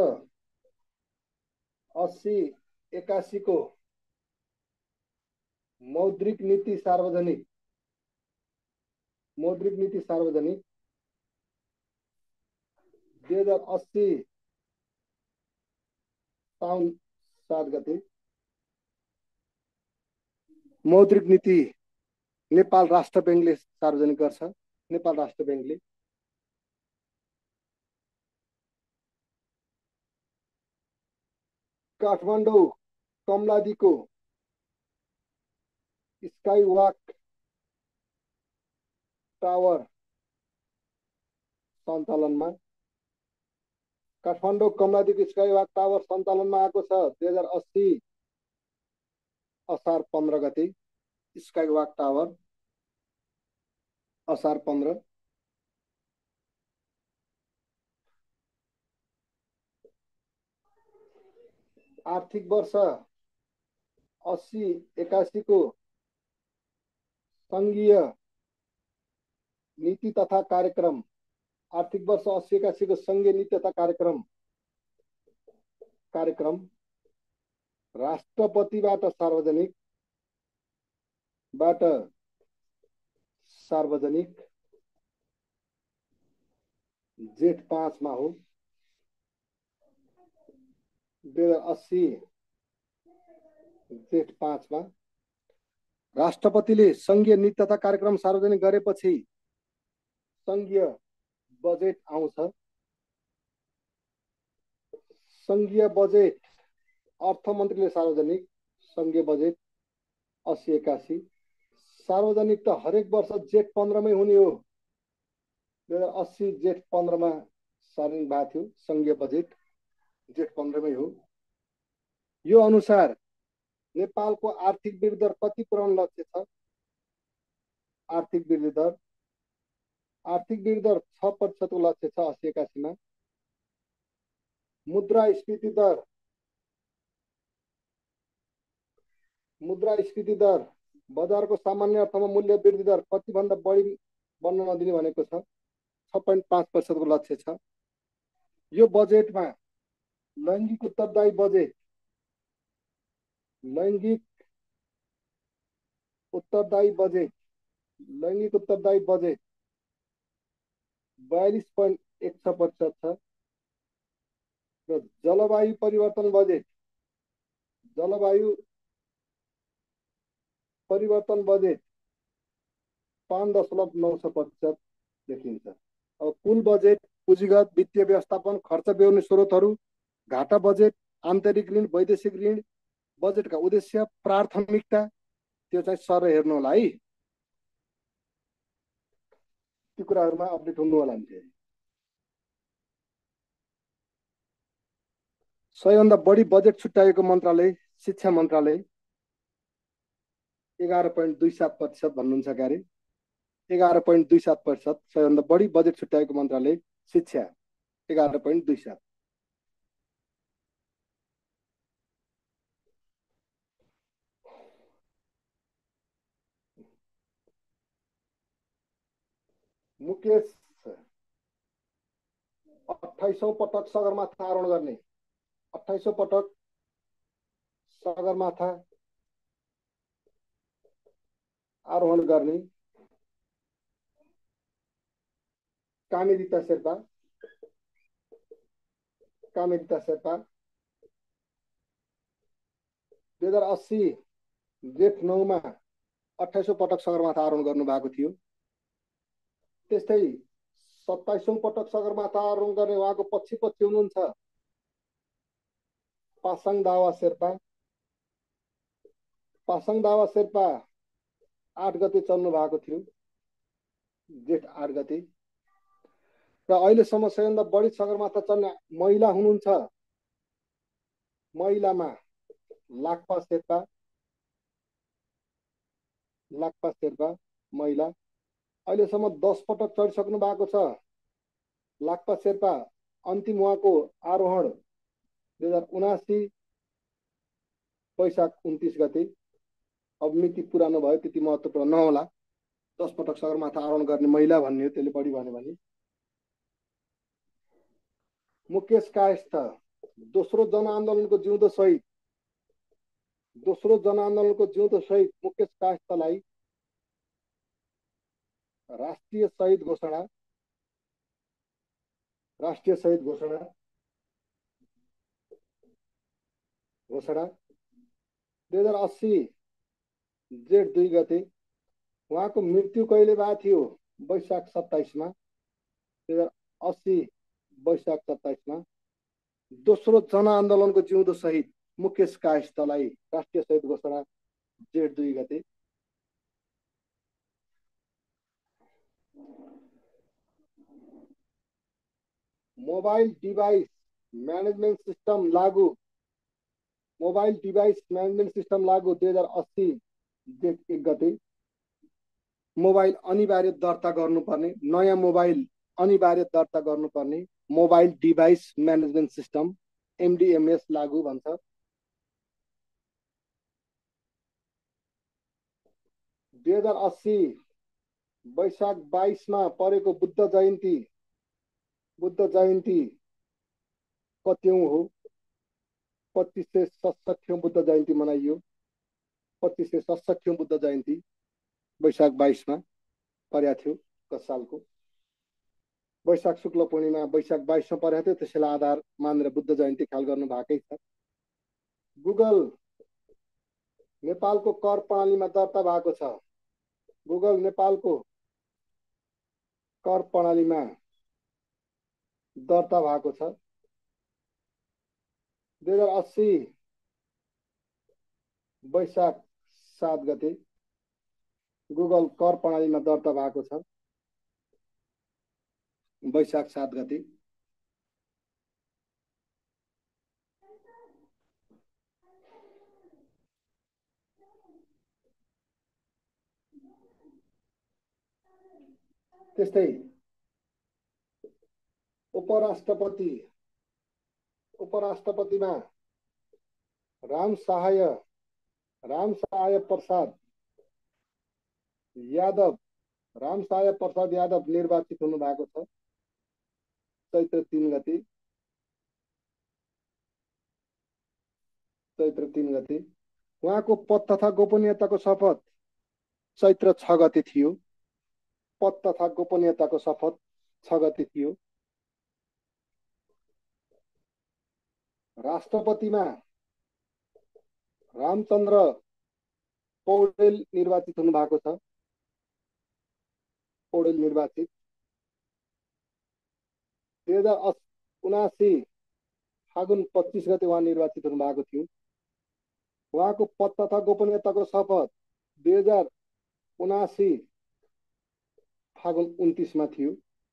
अस्सी एकासी को मौद्रिक नीति सार्वजनिक मौद्रिक नीति सार्वजनिक दुई हजार अस्सी साउन सात गते। मौद्रिक नीति नेपाल राष्ट्र बैंकले सार्वजनिक गर्छ। नेपाल राष्ट्र बैंकले काठमाडौँ कमलादीको स्काई वॉक टावर सञ्चालनमा काठमाडौँ कमलादीको स्काई वॉक टावर सञ्चालनमा आएको छ। दुई हजार अस्सी असार पन्ध्र गते स्काई वॉक टावर असार पन्ध्र। आर्थिक वर्ष अस्सी एकासी को संघीय नीति तथा कार्यक्रम आर्थिक वर्ष अस्सी एकासी को संघीय नीति तथा कार्यक्रम कार्यक्रम राष्ट्रपतिबाट सार्वजनिक बाट सार्वजनिक जेठ पाँच मा हो। दुई हजार अस्सी जेठ पाँचमा राष्ट्रपतिले सङ्घीय नीति तथा कार्यक्रम सार्वजनिक गरेपछि सङ्घीय बजेट आउँछ। सङ्घीय बजेट अर्थमन्त्रीले सार्वजनिक सङ्घीय बजेट अस्सी एकासी। सार्वजनिक त हरेक वर्ष जेठ पन्ध्रमै हुने हो। दुई हजार अस्सी जेठ पन्ध्रमा सार्वजनिक भएको थियो सङ्घीय बजेट, जेठ पन्ध्रमै हो। यो अनुसार नेपालको आर्थिक वृद्धि दर कति पुर्याउन लक्ष्य छ? आर्थिक वृद्धि दर आर्थिक वृद्धि दर छ प्रतिशतको लक्ष्य छ अस्सी एकासीमा। मुद्रास्फीति दर मुद्रास्फीति दर बजारको सामान्य अर्थमा मूल्य वृद्धि दर कतिभन्दा बढी बन्न नदिने भनेको छ, छ पोइन्ट पाँच प्रतिशतको लक्ष्य छ। यो बजेटमा लैङ्गिक उत्तरदायी बजेट लैङ्गिक उत्तरदायी बजेट लैङ्गिक उत्तरदायी बजेट बयालिस पोइन्ट एक छ प्रतिशत छ र जलवायु परिवर्तन बजेट जलवायु परिवर्तन बजेट पाँच दशमलव नौ छ प्रतिशत देखिन्छ। अब कुल बजेट पुँजीगत वित्तीय व्यवस्थापन खर्च बेहोर्ने स्रोतहरू घाटा बजेट आन्तरिक ऋण वैदेशिक ऋण बजेटका उद्देश्य प्राथमिकता त्यो चाहिँ सर हेर्नु होला है। ती कुराहरूमा अपडेट हुनु होला नि। सबैभन्दा बढी बजेट छुट्याएको मन्त्रालय शिक्षा मन्त्रालय एघार पोइन्ट दुई सात प्रतिशत भन्नुहुन्छ क्यारे एघार पोइन्ट दुई सात प्रतिशत सबैभन्दा बढी बजेट छुट्याएको मन्त्रालय शिक्षा एघार पोइन्ट दुई सात। मुकेश अठाइसौँ पटक सगरमाथा आरोहण गर्ने अठाइसौँ पटक सगरमाथा आरोहण गर्ने कामेरिता शेर्पा कामेरिता शेर्पा दुई हजार अस्सी जेठ नौमा अठाइसौँ पटक सगरमाथा आरोहण गर्नु भएको थियो। त्यस्तै सत्ताइसौँ पटक सगरमाथा आरोहण गर्ने उहाँको पछि पछि हुनुहुन्छ पासाङ दावा शेर्पा पासाङ दावा शेर्पा आठ गते चल्नु भएको थियो जेठ आठ गते र अहिलेसम्म सबैभन्दा बढी सगरमाथा चल्ने महिला हुनुहुन्छ महिलामा लाक्पा शेर्पा लाक्पा शेर्पा महिला अहिलेसम्म दस पटक चढिसक्नु भएको छ लाक्पा शेर्पा। अन्तिम उहाँको आरोहण दुई हजार उनासी वैशाख उन्तिस गते। अब मिति पुरानो भयो त्यति महत्त्वपूर्ण नहोला। दस पटक सगरमाथा आरोहण गर्ने महिला भन्ने हो, त्यसले बढी भन्यो भने। मुकेश कायस्थ दोस्रो जनआन्दोलनको जिउँदो शहीद दोस्रो जनआन्दोलनको जिउँदो शहीद मुकेश कायस्थलाई राष्ट्रिय शहीद घोषणा राष्ट्रिय शहीद घोषणा घोषणा दुई हजार अस्सी जेठ दुई गते। उहाँको मृत्यु कहिले भएको थियो? वैशाख सत्ताइसमा दुई हजार अस्सी वैशाख सत्ताइसमा। दोस्रो जनआन्दोलनको जिउँदो शहीद मुकेश कायस्थलाई राष्ट्रिय शहीद घोषणा जेठ दुई गते। मोबाइल डिभाइस मैनेजमेंट सिस्टम लागू मोबाइल डिभाइस मैनेजमेंट सिस्टम लागू दुई हजार अस्सी जेठ एक गते। मोबाइल अनिवार्य दर्ता गर्नुपर्ने नयाँ मोबाइल अनिवार्य दर्ता गर्नुपर्ने mobile device management system MDMS लागू भन्छ। दुई हजार अस्सी वैशाख बाइसमा परेको बुद्ध जयन्ती बुद्ध जयन्ती कतिौं हो? पच्चिस सय सतसठीौं बुद्ध जयन्ती मनाइयो। पच्चिस सय सतसठीौं बुद्ध जयन्ती वैशाख बाइसमा परेको थियो गत सालको। वैशाख शुक्ल पूर्णिमा वैशाख बाइसमा परेको थियो, त्यसैलाई आधार मानेर बुद्ध जयन्ती ख्याल गर्नु भएकै छ। गुगल नेपालको कर प्रणालीमा दर्ता भएको छ। गुगल नेपालको कर प्रणालीमा दर्ता भएको छ। दुई हजार अस्सी वैशाख सात गते गुगल कर प्रणालीमा दर्ता भएको छ। वैशाख सात गते। त्यस्तै उपराष्ट्रपति उपराष्ट्रपतिमा राम सहाय राम सहाय प्रसाद यादव राम सहाय प्रसाद यादव निर्वाचित हुनु भएको छ चैत्र तीन गते। चैत्र तीन गते उहाँको पद तथा गोपनीयताको शपथ चैत्र छ गते थियो। पद तथा गोपनीयताको शपथ छ गते थियो। राष्ट्रपतिमा रामचन्द्र पौडेल निर्वाचित हुनु भएको छ। पौडेल निर्वाचित। दुई हजार उनासी फागुन पच्चीस गते उहाँ निर्वाचित हुनु भएको थियो। उहाँको पद तथा गोपनीयताको शपथ दुई हजार उनासी फागुन उन्तिसमा थियो।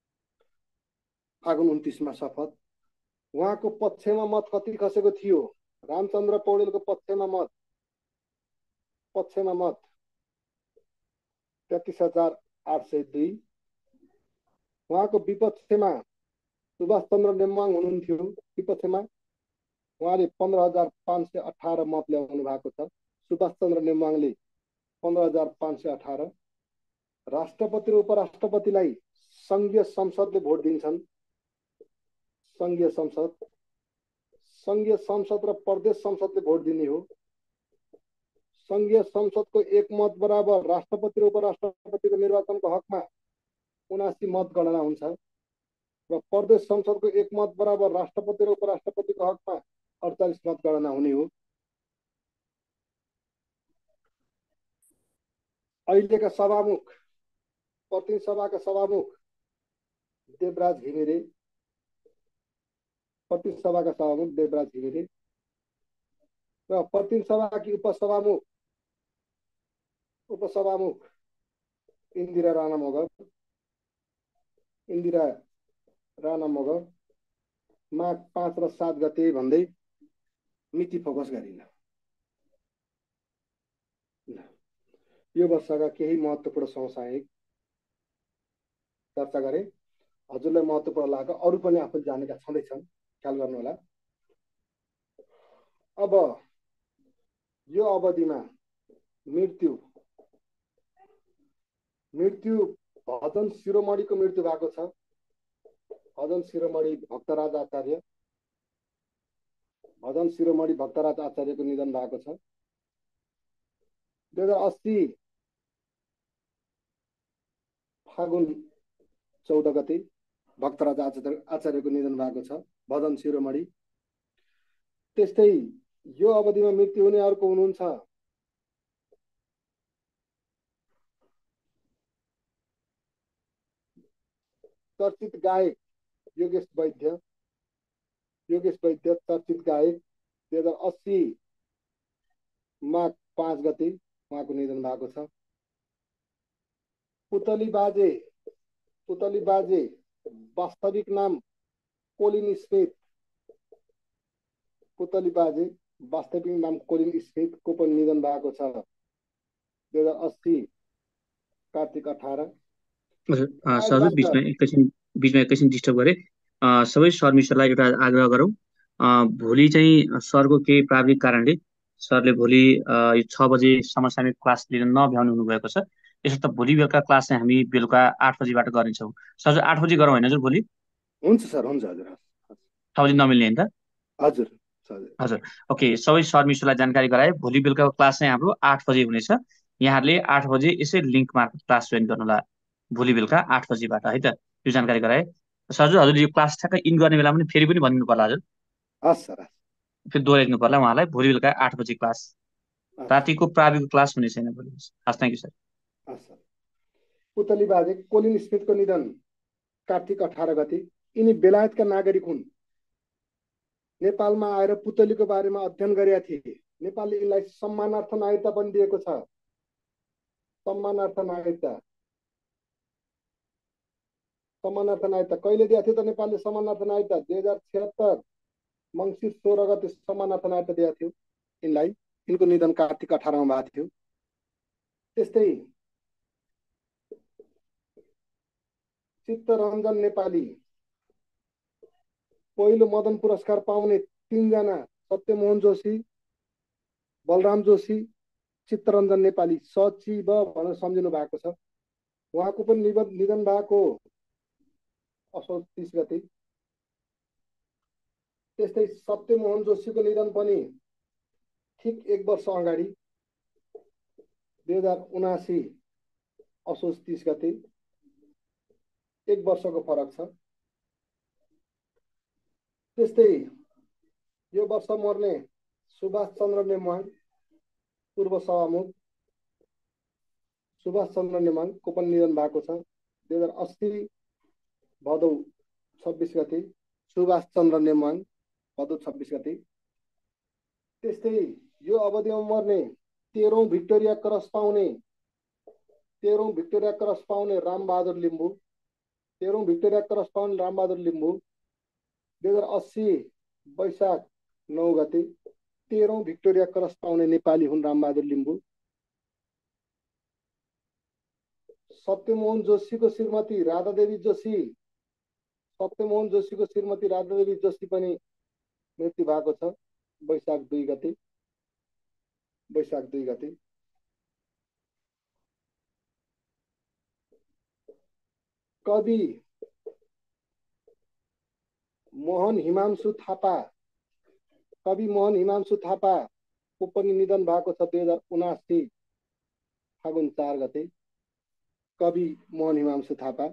फागुन उन्तिसमा शपथ। उहाँको पक्षमा मत कति खसेको थियो? रामचन्द्र पौडेलको पक्षमा मत पक्षमा मत तेत्तिस हजार आठ सय दुई। उहाँको विपक्षमा सुभाष चन्द्र नेमाङ हुनुहुन्थ्यो। विपक्षमा उहाँले पन्ध्र हजार पाँच सय अठारह मत ल्याउनु भएको छ। सुभाष चन्द्र नेमाङले पन्ध्र हजार पाँच सय अठारह। राष्ट्रपति र उपराष्ट्रपतिलाई संघीय संसदले भोट दिन्छन्। संघीय संसद संघीय संसद र प्रदेश संसदले भोट दिने हो। संघीय संसदको एक मत बराबर राष्ट्रपति र उपराष्ट्रपतिको निर्वाचनको हकमा उनासी मत गणना हुन्छ र प्रदेश संसदको एक मत बराबर राष्ट्रपति र उपराष्ट्रपतिको हकमा अडचालीस मत गणना हुने हो। अहिलेका सभामुख प्रतिनिधि सभाका सभामुख देवराज घिमिरे प्रतिनिधि सभाका सभामुख देवराज घिमिरे र प्रतिनिधि सभाकी उपसभामुख उपसभामुख इन्दिरा राणा मगर इन्दिरा राणा मगर माघ पाँच र सात गते भन्दै मिति फोकस गरिन। यो वर्षका केही महत्त्वपूर्ण समसामयिक चर्चा गरे। हजुरलाई महत्त्वपूर्ण लाग्यो, अरू पनि आफूले जानेका छँदैछन्, ख्याल गर्नु होला। अब यो अवधिमा मृत्यु मृत्यु भजन शिरोमणिको मृत्यु भएको छ। भजन शिरोमणि भक्तराज आचार्य भजन शिरोमणि भक्तराज आचार्यको निधन भएको छ। दुई हजार अस्सी फागुन चौध गते भक्तराज आचार्य आचार्यको निधन भएको छ। भजन शिरोमणि। त्यस्तै यो अवधिमा मृत्यु हुनेहरूको हुनुहुन्छ चर्चित गायक योगेश वैद्य योगेश वैद्य चर्चित गायक दुई हजार अस्सी माघ पाँच गते उहाँको निधन भएको छ। पुतली बाजे पुतली बाजे वास्तविक नाम कोलिन स्मिथ पुतली बाजे वास्तविक नाम कोलिन स्मिथ को पनि निधन भएको छ दुई हजार अस्सी कार्तिक अठारह। हजुर सरले बिचमा एकैछिन बिचमा एकैछिन डिस्टर्ब गरे। सबै सर मिसहरूलाई एउटा आग्रह गरौँ, भोलि चाहिँ सरको केही प्राविधिक कारणले सरले भोलि छ बजे समसामयिक क्लास लिन नभ्याउनु हुनुभएको छ। यसो त भोलि बेलुका क्लास चाहिँ हामी बेलुका आठ बजीबाट गर्नेछौँ। सर आठ बजी गरौँ होइन हजुर भोलि? हुन्छ सर, हुन्छ हजुर। छ बजी नमिल्ने होइन त? हजुर हजुर ओके। सबै सर मिसहरूलाई जानकारी गराए भोलि बेलुकाको क्लास चाहिँ हाम्रो आठ बजे हुनेछ। यहाँहरूले आठ बजे यसै लिङ्क मार्फत क्लास जोइन गर्नुहोला भोलि बेलुका आठ बजीबाट है त। यो जानकारी गराए। सर हजुर हजुर यो क्लास ठ्याक्कै इन गर्ने बेला पनि फेरि पनि भनिदिनु पर्ला हजुर, हस् सर, फेरि दोहोऱ्याइदिनु पर्ला उहाँलाई। भोलि बेलुका आठ बजी क्लास, हस् रातिको प्राविको क्लास हुने छैन भोलि। हस्, थ्याङ्क यू सर। हस् सर। पुतली बाजे कोलिन स्मिथको निधन कार्तिक अठार गते। यिनी बेलायतका नागरिक हुन्। नेपालमा आएर पुतलीको बारेमा अध्ययन गरेका थिए। नेपालले यिनलाई सम्मानार्थ नागरिकता पनि दिएको छ। सम्मानार्थ नागरिकता सम्मानार्थ नागरिकता कहिले दिएको थियो त नेपालले सम्मानार्थ नागरिकता? दुई हजार छिहत्तर मङ्सिर सोह्र गते सम्मानार्थ नागरिकता दिएको थियो यिनलाई। यिनको निधन कार्तिक अठारमा भएको थियो। त्यस्तै चित्तरञ्जन नेपाली पहिलो मदन पुरस्कार पाउने तीनजना, सत्यमोहन जोशी, बलराम जोशी, चित्तरञ्जन नेपाली सचिव भनेर सम्झिनु भएको छ। उहाँको पनि निधन भएको असोज तीस गते। त्यस्तै सत्यमोहन जोशीको निधन पनि ठिक एक वर्ष अगाडि दुई हजार उनासी असोज तीस गते। एक वर्षको फरक छ। त्यस्तै यो वर्ष मर्ने सुभाष चन्द्र नेमाङ, पूर्व सभामुख सुभाष चन्द्र नेमाङको पनि निधन भएको छ। दुई हजार अस्सी भदौ छब्बिस गते सुभाष चन्द्र नेमाङ, भदौ छब्बिस गते। त्यस्तै यो अवधिमा मर्ने तेह्रौं भिक्टोरिया क्रस पाउने तेह्रौं भिक्टोरिया क्रस पाउने रामबहादुर लिम्बू तेह्रौं भिक्टोरिया क्रस पाउने रामबहादुर लिम्बू दुई हजार अस्सी वैशाख नौ गते तेह्रौं भिक्टोरिया क्रस पाउने नेपाली हुन् रामबहादुर लिम्बू। सत्यमोहन जोशीको श्रीमती राधादेवी जोशी सत्यमोहन जोशीको श्रीमती राधादेवी जोशी पनि मृत्यु भएको छ वैशाख दुई गते वैशाख दुई गते। कवि मोहन हिमांशु थापा कवि मोहन हिमांशु थापाको पनि निधन भएको छ दुई हजार उनासी फागुन चार गते। कवि मोहन हिमांशु थापा।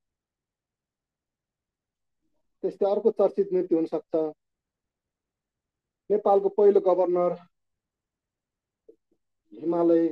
त्यस्तै अर्को चर्चित मृत्यु हुन सक्छ नेपालको पहिलो गभर्नर हिमालय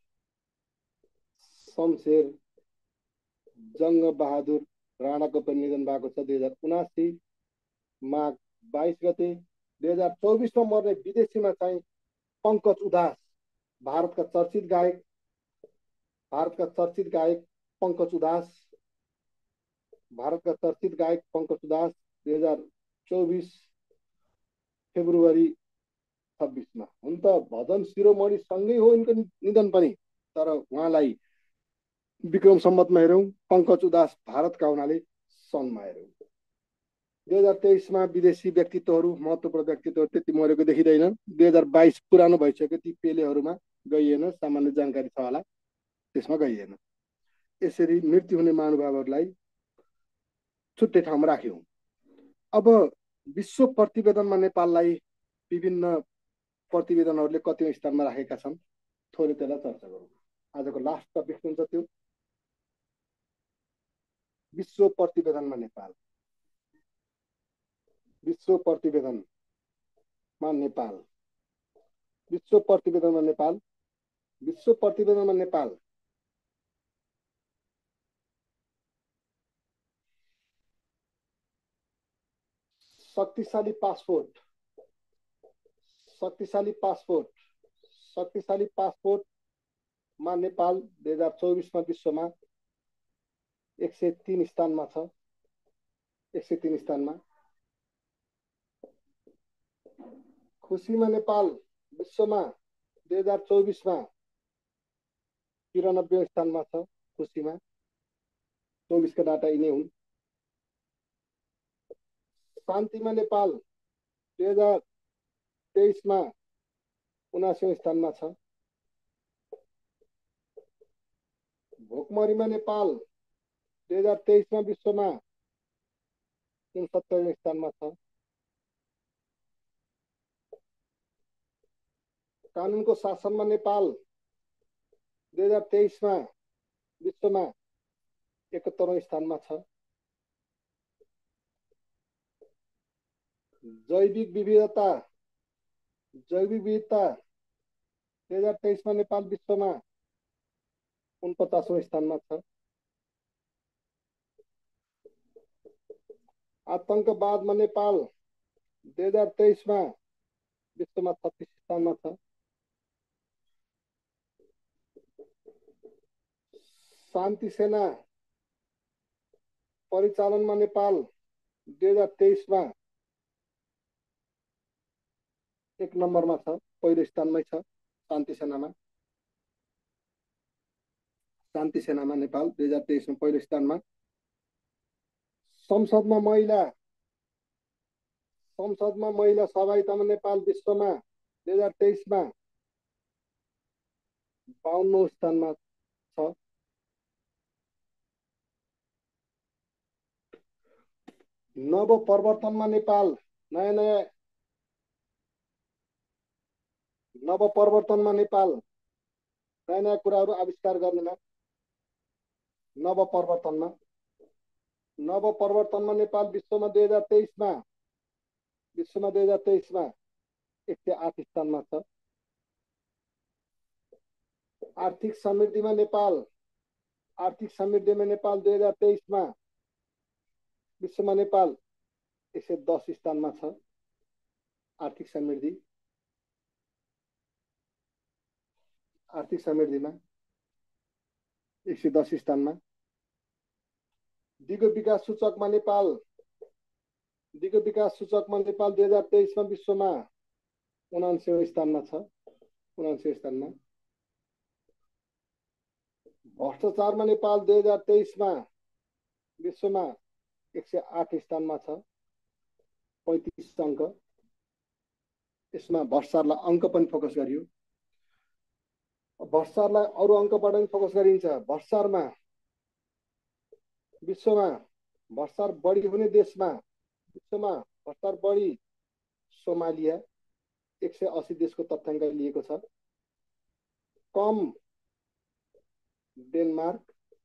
शमशेर जङ्ग बहादुर राणाको पनि निधन भएको छ दुई हजार उनासी माघ बाइस गते। दुई हजार चौबिसमा मर्ने विदेशीमा चाहिँ पंकज उदास, भारतका चर्चित गायक भारतका चर्चित गायक पंकज उदास भारतका चर्चित गायक पंकज उदास दुई हजार चौबिस फेब्रुअरी छब्बिसमा। हुन त भजन शिरोमणि सँगै हो यिनको निधन पनि, तर उहाँलाई विक्रम सम्वतमा हेरौँ, पंकज उदास भारतका हुनाले सनमा हेरौँ। दुई हजार तेइसमा विदेशी व्यक्तित्वहरू, महत्त्वपूर्ण व्यक्तित्वहरू त्यति मरेको देखिँदैन। दुई हजार बाइस पुरानो भइसक्यो, ती पेलेहरूमा गइएन, सामान्य जानकारी छ होला, त्यसमा गइएन। यसरी मृत्यु हुने महानुभावहरूलाई छुट्टै ठाउँमा राख्यौँ। अब विश्व प्रतिवेदनमा नेपाललाई विभिन्न प्रतिवेदनहरूले कतिौं स्थानमा राखेका छन्, थोरै त्यसलाई चर्चा गरौँ। आजको लास्ट टपिक हुन्छ त्यो विश्व प्रतिवेदनमा नेपाल। विश्व प्रतिवेदनमा नेपाल विश्व प्रतिवेदनमा नेपाल विश्व प्रतिवेदनमा नेपाल शक्तिशाली पासपोर्ट शक्तिशाली पासपोर्ट शक्तिशाली पासपोर्टमा नेपाल दुई हजार चौबिसमा विश्वमा एक सय तीन स्थानमा छ एक सय तीन स्थानमा। खुसीमा नेपाल विश्वमा दुई हजार चौबिसमा तिरानब्बे स्थानमा छ। खुसीमा चौबिसका डाटा यिनै हुन्। शान्तिमा नेपाल दुई हजार तेइसमा उनासी स्थानमा छ। भोकमरीमा नेपाल दुई हजार तेइसमा विश्वमा उनसत्तरी स्थानमा छ। कानुनको शासनमा नेपाल दुई हजार तेइसमा विश्वमा एकहत्तरौं स्थानमा छ। जैविक विविधता जैविक विविधता दुई हजार तेइसमा नेपाल विश्वमा उनपचासौँ स्थानमा छ। आतंकवादमा नेपाल दुई हजार तेइसमा विश्वमा छत्तीस स्थानमा छ। शान्ति सेना परिचालनमा नेपाल दुई हजार तेइसमा एक नम्बरमा छ, पहिलो स्थानमै छ। शान्ति सेनामा शान्ति सेनामा नेपाल दुई हजार तेइसमा पहिलो स्थानमा। संसदमा महिला संसदमा महिला सहभागितामा नेपाल विश्वमा दुई हजार तेइसमा बाउन्नौ स्थानमा छ। नव परिवर्तनमा नेपाल नयाँ नयाँ नव परिवर्तनमा नेपाल नयाँ नयाँ कुराहरू आविष्कार गर्नेमा नव परिवर्तनमा नव परिवर्तनमा नेपाल विश्वमा दुई हजार तेइसमा विश्वमा दुई हजार तेइसमा एक सय आठ स्थानमा छ। आर्थिक समृद्धिमा नेपाल आर्थिक समृद्धिमा नेपाल दुई हजार तेइसमा विश्वमा नेपाल एक सय दस स्थानमा छ। आर्थिक समृद्धि आर्थिक समृद्धिमा एक सय दस स्थानमा। दिगो विकास सूचकमा नेपाल दिगो विकास सूचकमा नेपाल दुई हजार तेइसमा विश्वमा उनान्सय स्थानमा छ। उनान्सय स्थानमा। भ्रष्टाचारमा नेपाल दुई हजार तेइसमा विश्वमा एक सय आठ स्थानमा छ, पैंतिस अङ्क। यसमा भ्रष्टाचारलाई अङ्क पनि फोकस गरियो। भ्रष्टाचारलाई अरू अङ्कबाट पनि फोकस गरिन्छ। भ्रष्टाचारमा विश्वमा भ्रष्टाचार बढी हुने देशमा विश्वमा भ्रष्टाचार बढी सोमालिया एक सय अस्सी देशको तथ्याङ्क लिएको छ। कम डेनमार्क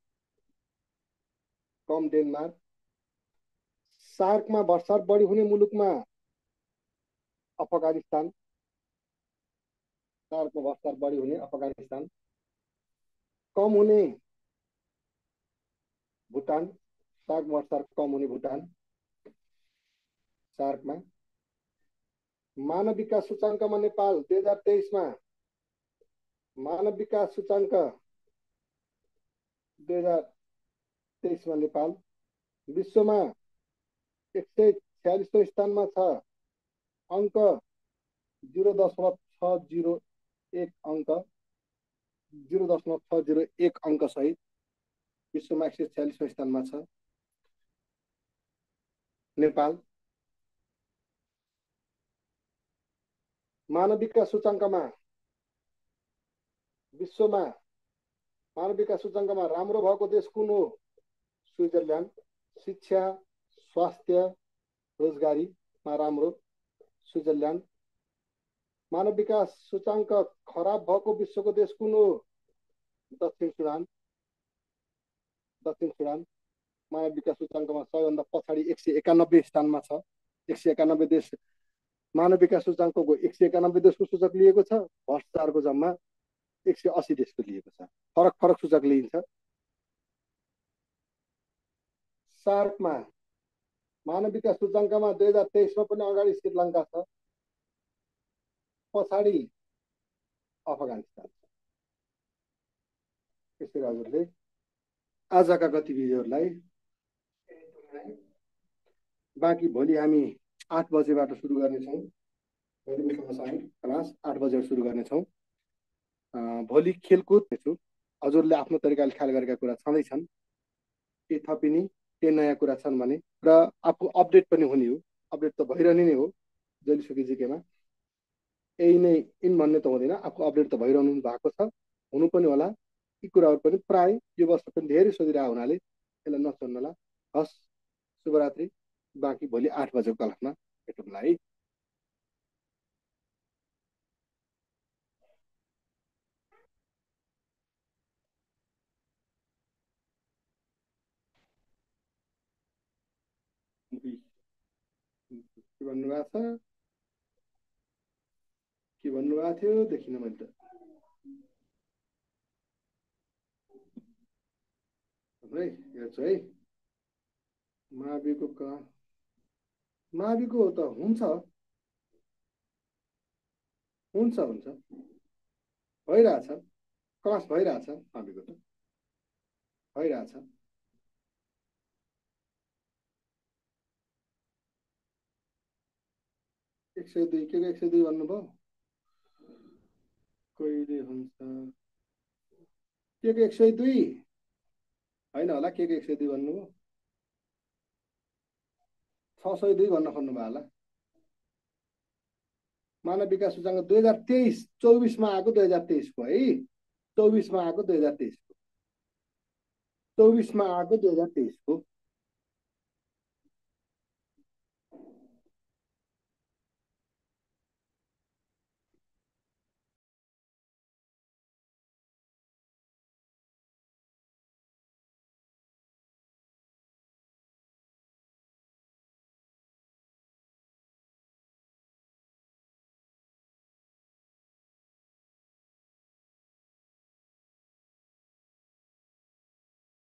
कम डेनमार्क। सार्कमा भ्रष्टाचार बढी हुने मुलुकमा अफगानिस्तान सार्कमा भ्रष्टाचार बढी हुने अफगानिस्तान। कम हुने भुटान सार्कमा भ्रष्टाचार कम हुने भुटान सार्कमा। मानव विकास सूचाङ्कमा नेपाल दुई हजार तेइसमा मानव विकास सूचाङ्क दुई हजार तेइसमा नेपाल विश्वमा एक सय छ्यालिसौँ स्थानमा छ। अङ्क जिरो दशमलव छ जिरो एक अङ्क जिरो दशमलव छ जिरो एक अङ्क सहित विश्वमा एक सय छ्यालिसौँ स्थानमा छ नेपाल। मानव विकास सूचाङ्कमा विश्वमा मानव विकास सूचाङ्कमा राम्रो भएको देश कुन हो? स्विजरल्यान्ड। शिक्षा स्वास्थ्य रोजगारीमा राम्रो स्विजरल्यान्ड। मानव विकास सूचाङ्क खराब भएको विश्वको देश कुन हो? दक्षिण सुडान। दक्षिण सुडान मानव विकास सूचाङ्कमा सबैभन्दा पछाडि एक सय एकानब्बे स्थानमा छ। एक सय एकानब्बे देश मानव विकास सूचाङ्कको एक सय एकानब्बे देशको सूचक लिएको छ। भ्रष्टाचारको जम्मा एक सय अस्सी देशको लिएको छ। फरक फरक सूचक लिइन्छ। सार्कमा मानव विकास सूचाङ्कमा दुई हजार तेइसमा पनि अगाडि श्रीलङ्का छ, पछाडि अफगानिस्तान छ। यसरी हजुरले आजका गतिविधिहरूलाई बाँकी भोलि हामी आठ बजेबाट सुरु गर्नेछौँ। भोलि समसामयिक क्लास आठ बजेबाट सुरु गर्नेछौँ। भोलि खेलकुद छु। हजुरले आफ्नो तरिकाले ख्याल गरेका कुरा छँदैछन्। के थपिने के नयाँ कुरा छन् भने र आफू अपडेट पनि हुने हो। अपडेट त भइरहने नै हो जहिलेसुकै जिकेमा। यही नै इन भन्ने त हुँदैन। आफू अपडेट त भइरहनु भएको छ, हुनु पनि होला। यी कुराहरू पनि प्राय यो वर्ष पनि धेरै सोधिरहेको हुनाले यसलाई नछोड्नुहोला। हस्, शुभरात्रि। बाँकी भोलि आठ बजेको क्लासमा भेटौँला है। के भन्नुभएको छ के भन्नुभएको थियो देखिन मैले त है हेर्छु है माविको क माविको त हुन्छ हुन्छ हुन्छ भइरहेछ क्लास भइरहेछ माविको त भइरहेछ एक सय दुई के एक सय दुई भन्नुभयो कहिले हुन्छ के के एक सय दुई होइन होला के के एक सय दुई भन्नुभयो छ सय दुई भन्न खोज्नुभयो होला मानव विकास सूचकाङ्क दुई हजार तेइस चौबिसमा आएको दुई हजार तेइसको है चौबिसमा आएको दुई हजार तेइसको चौबिसमा आएको दुई हजार तेइसको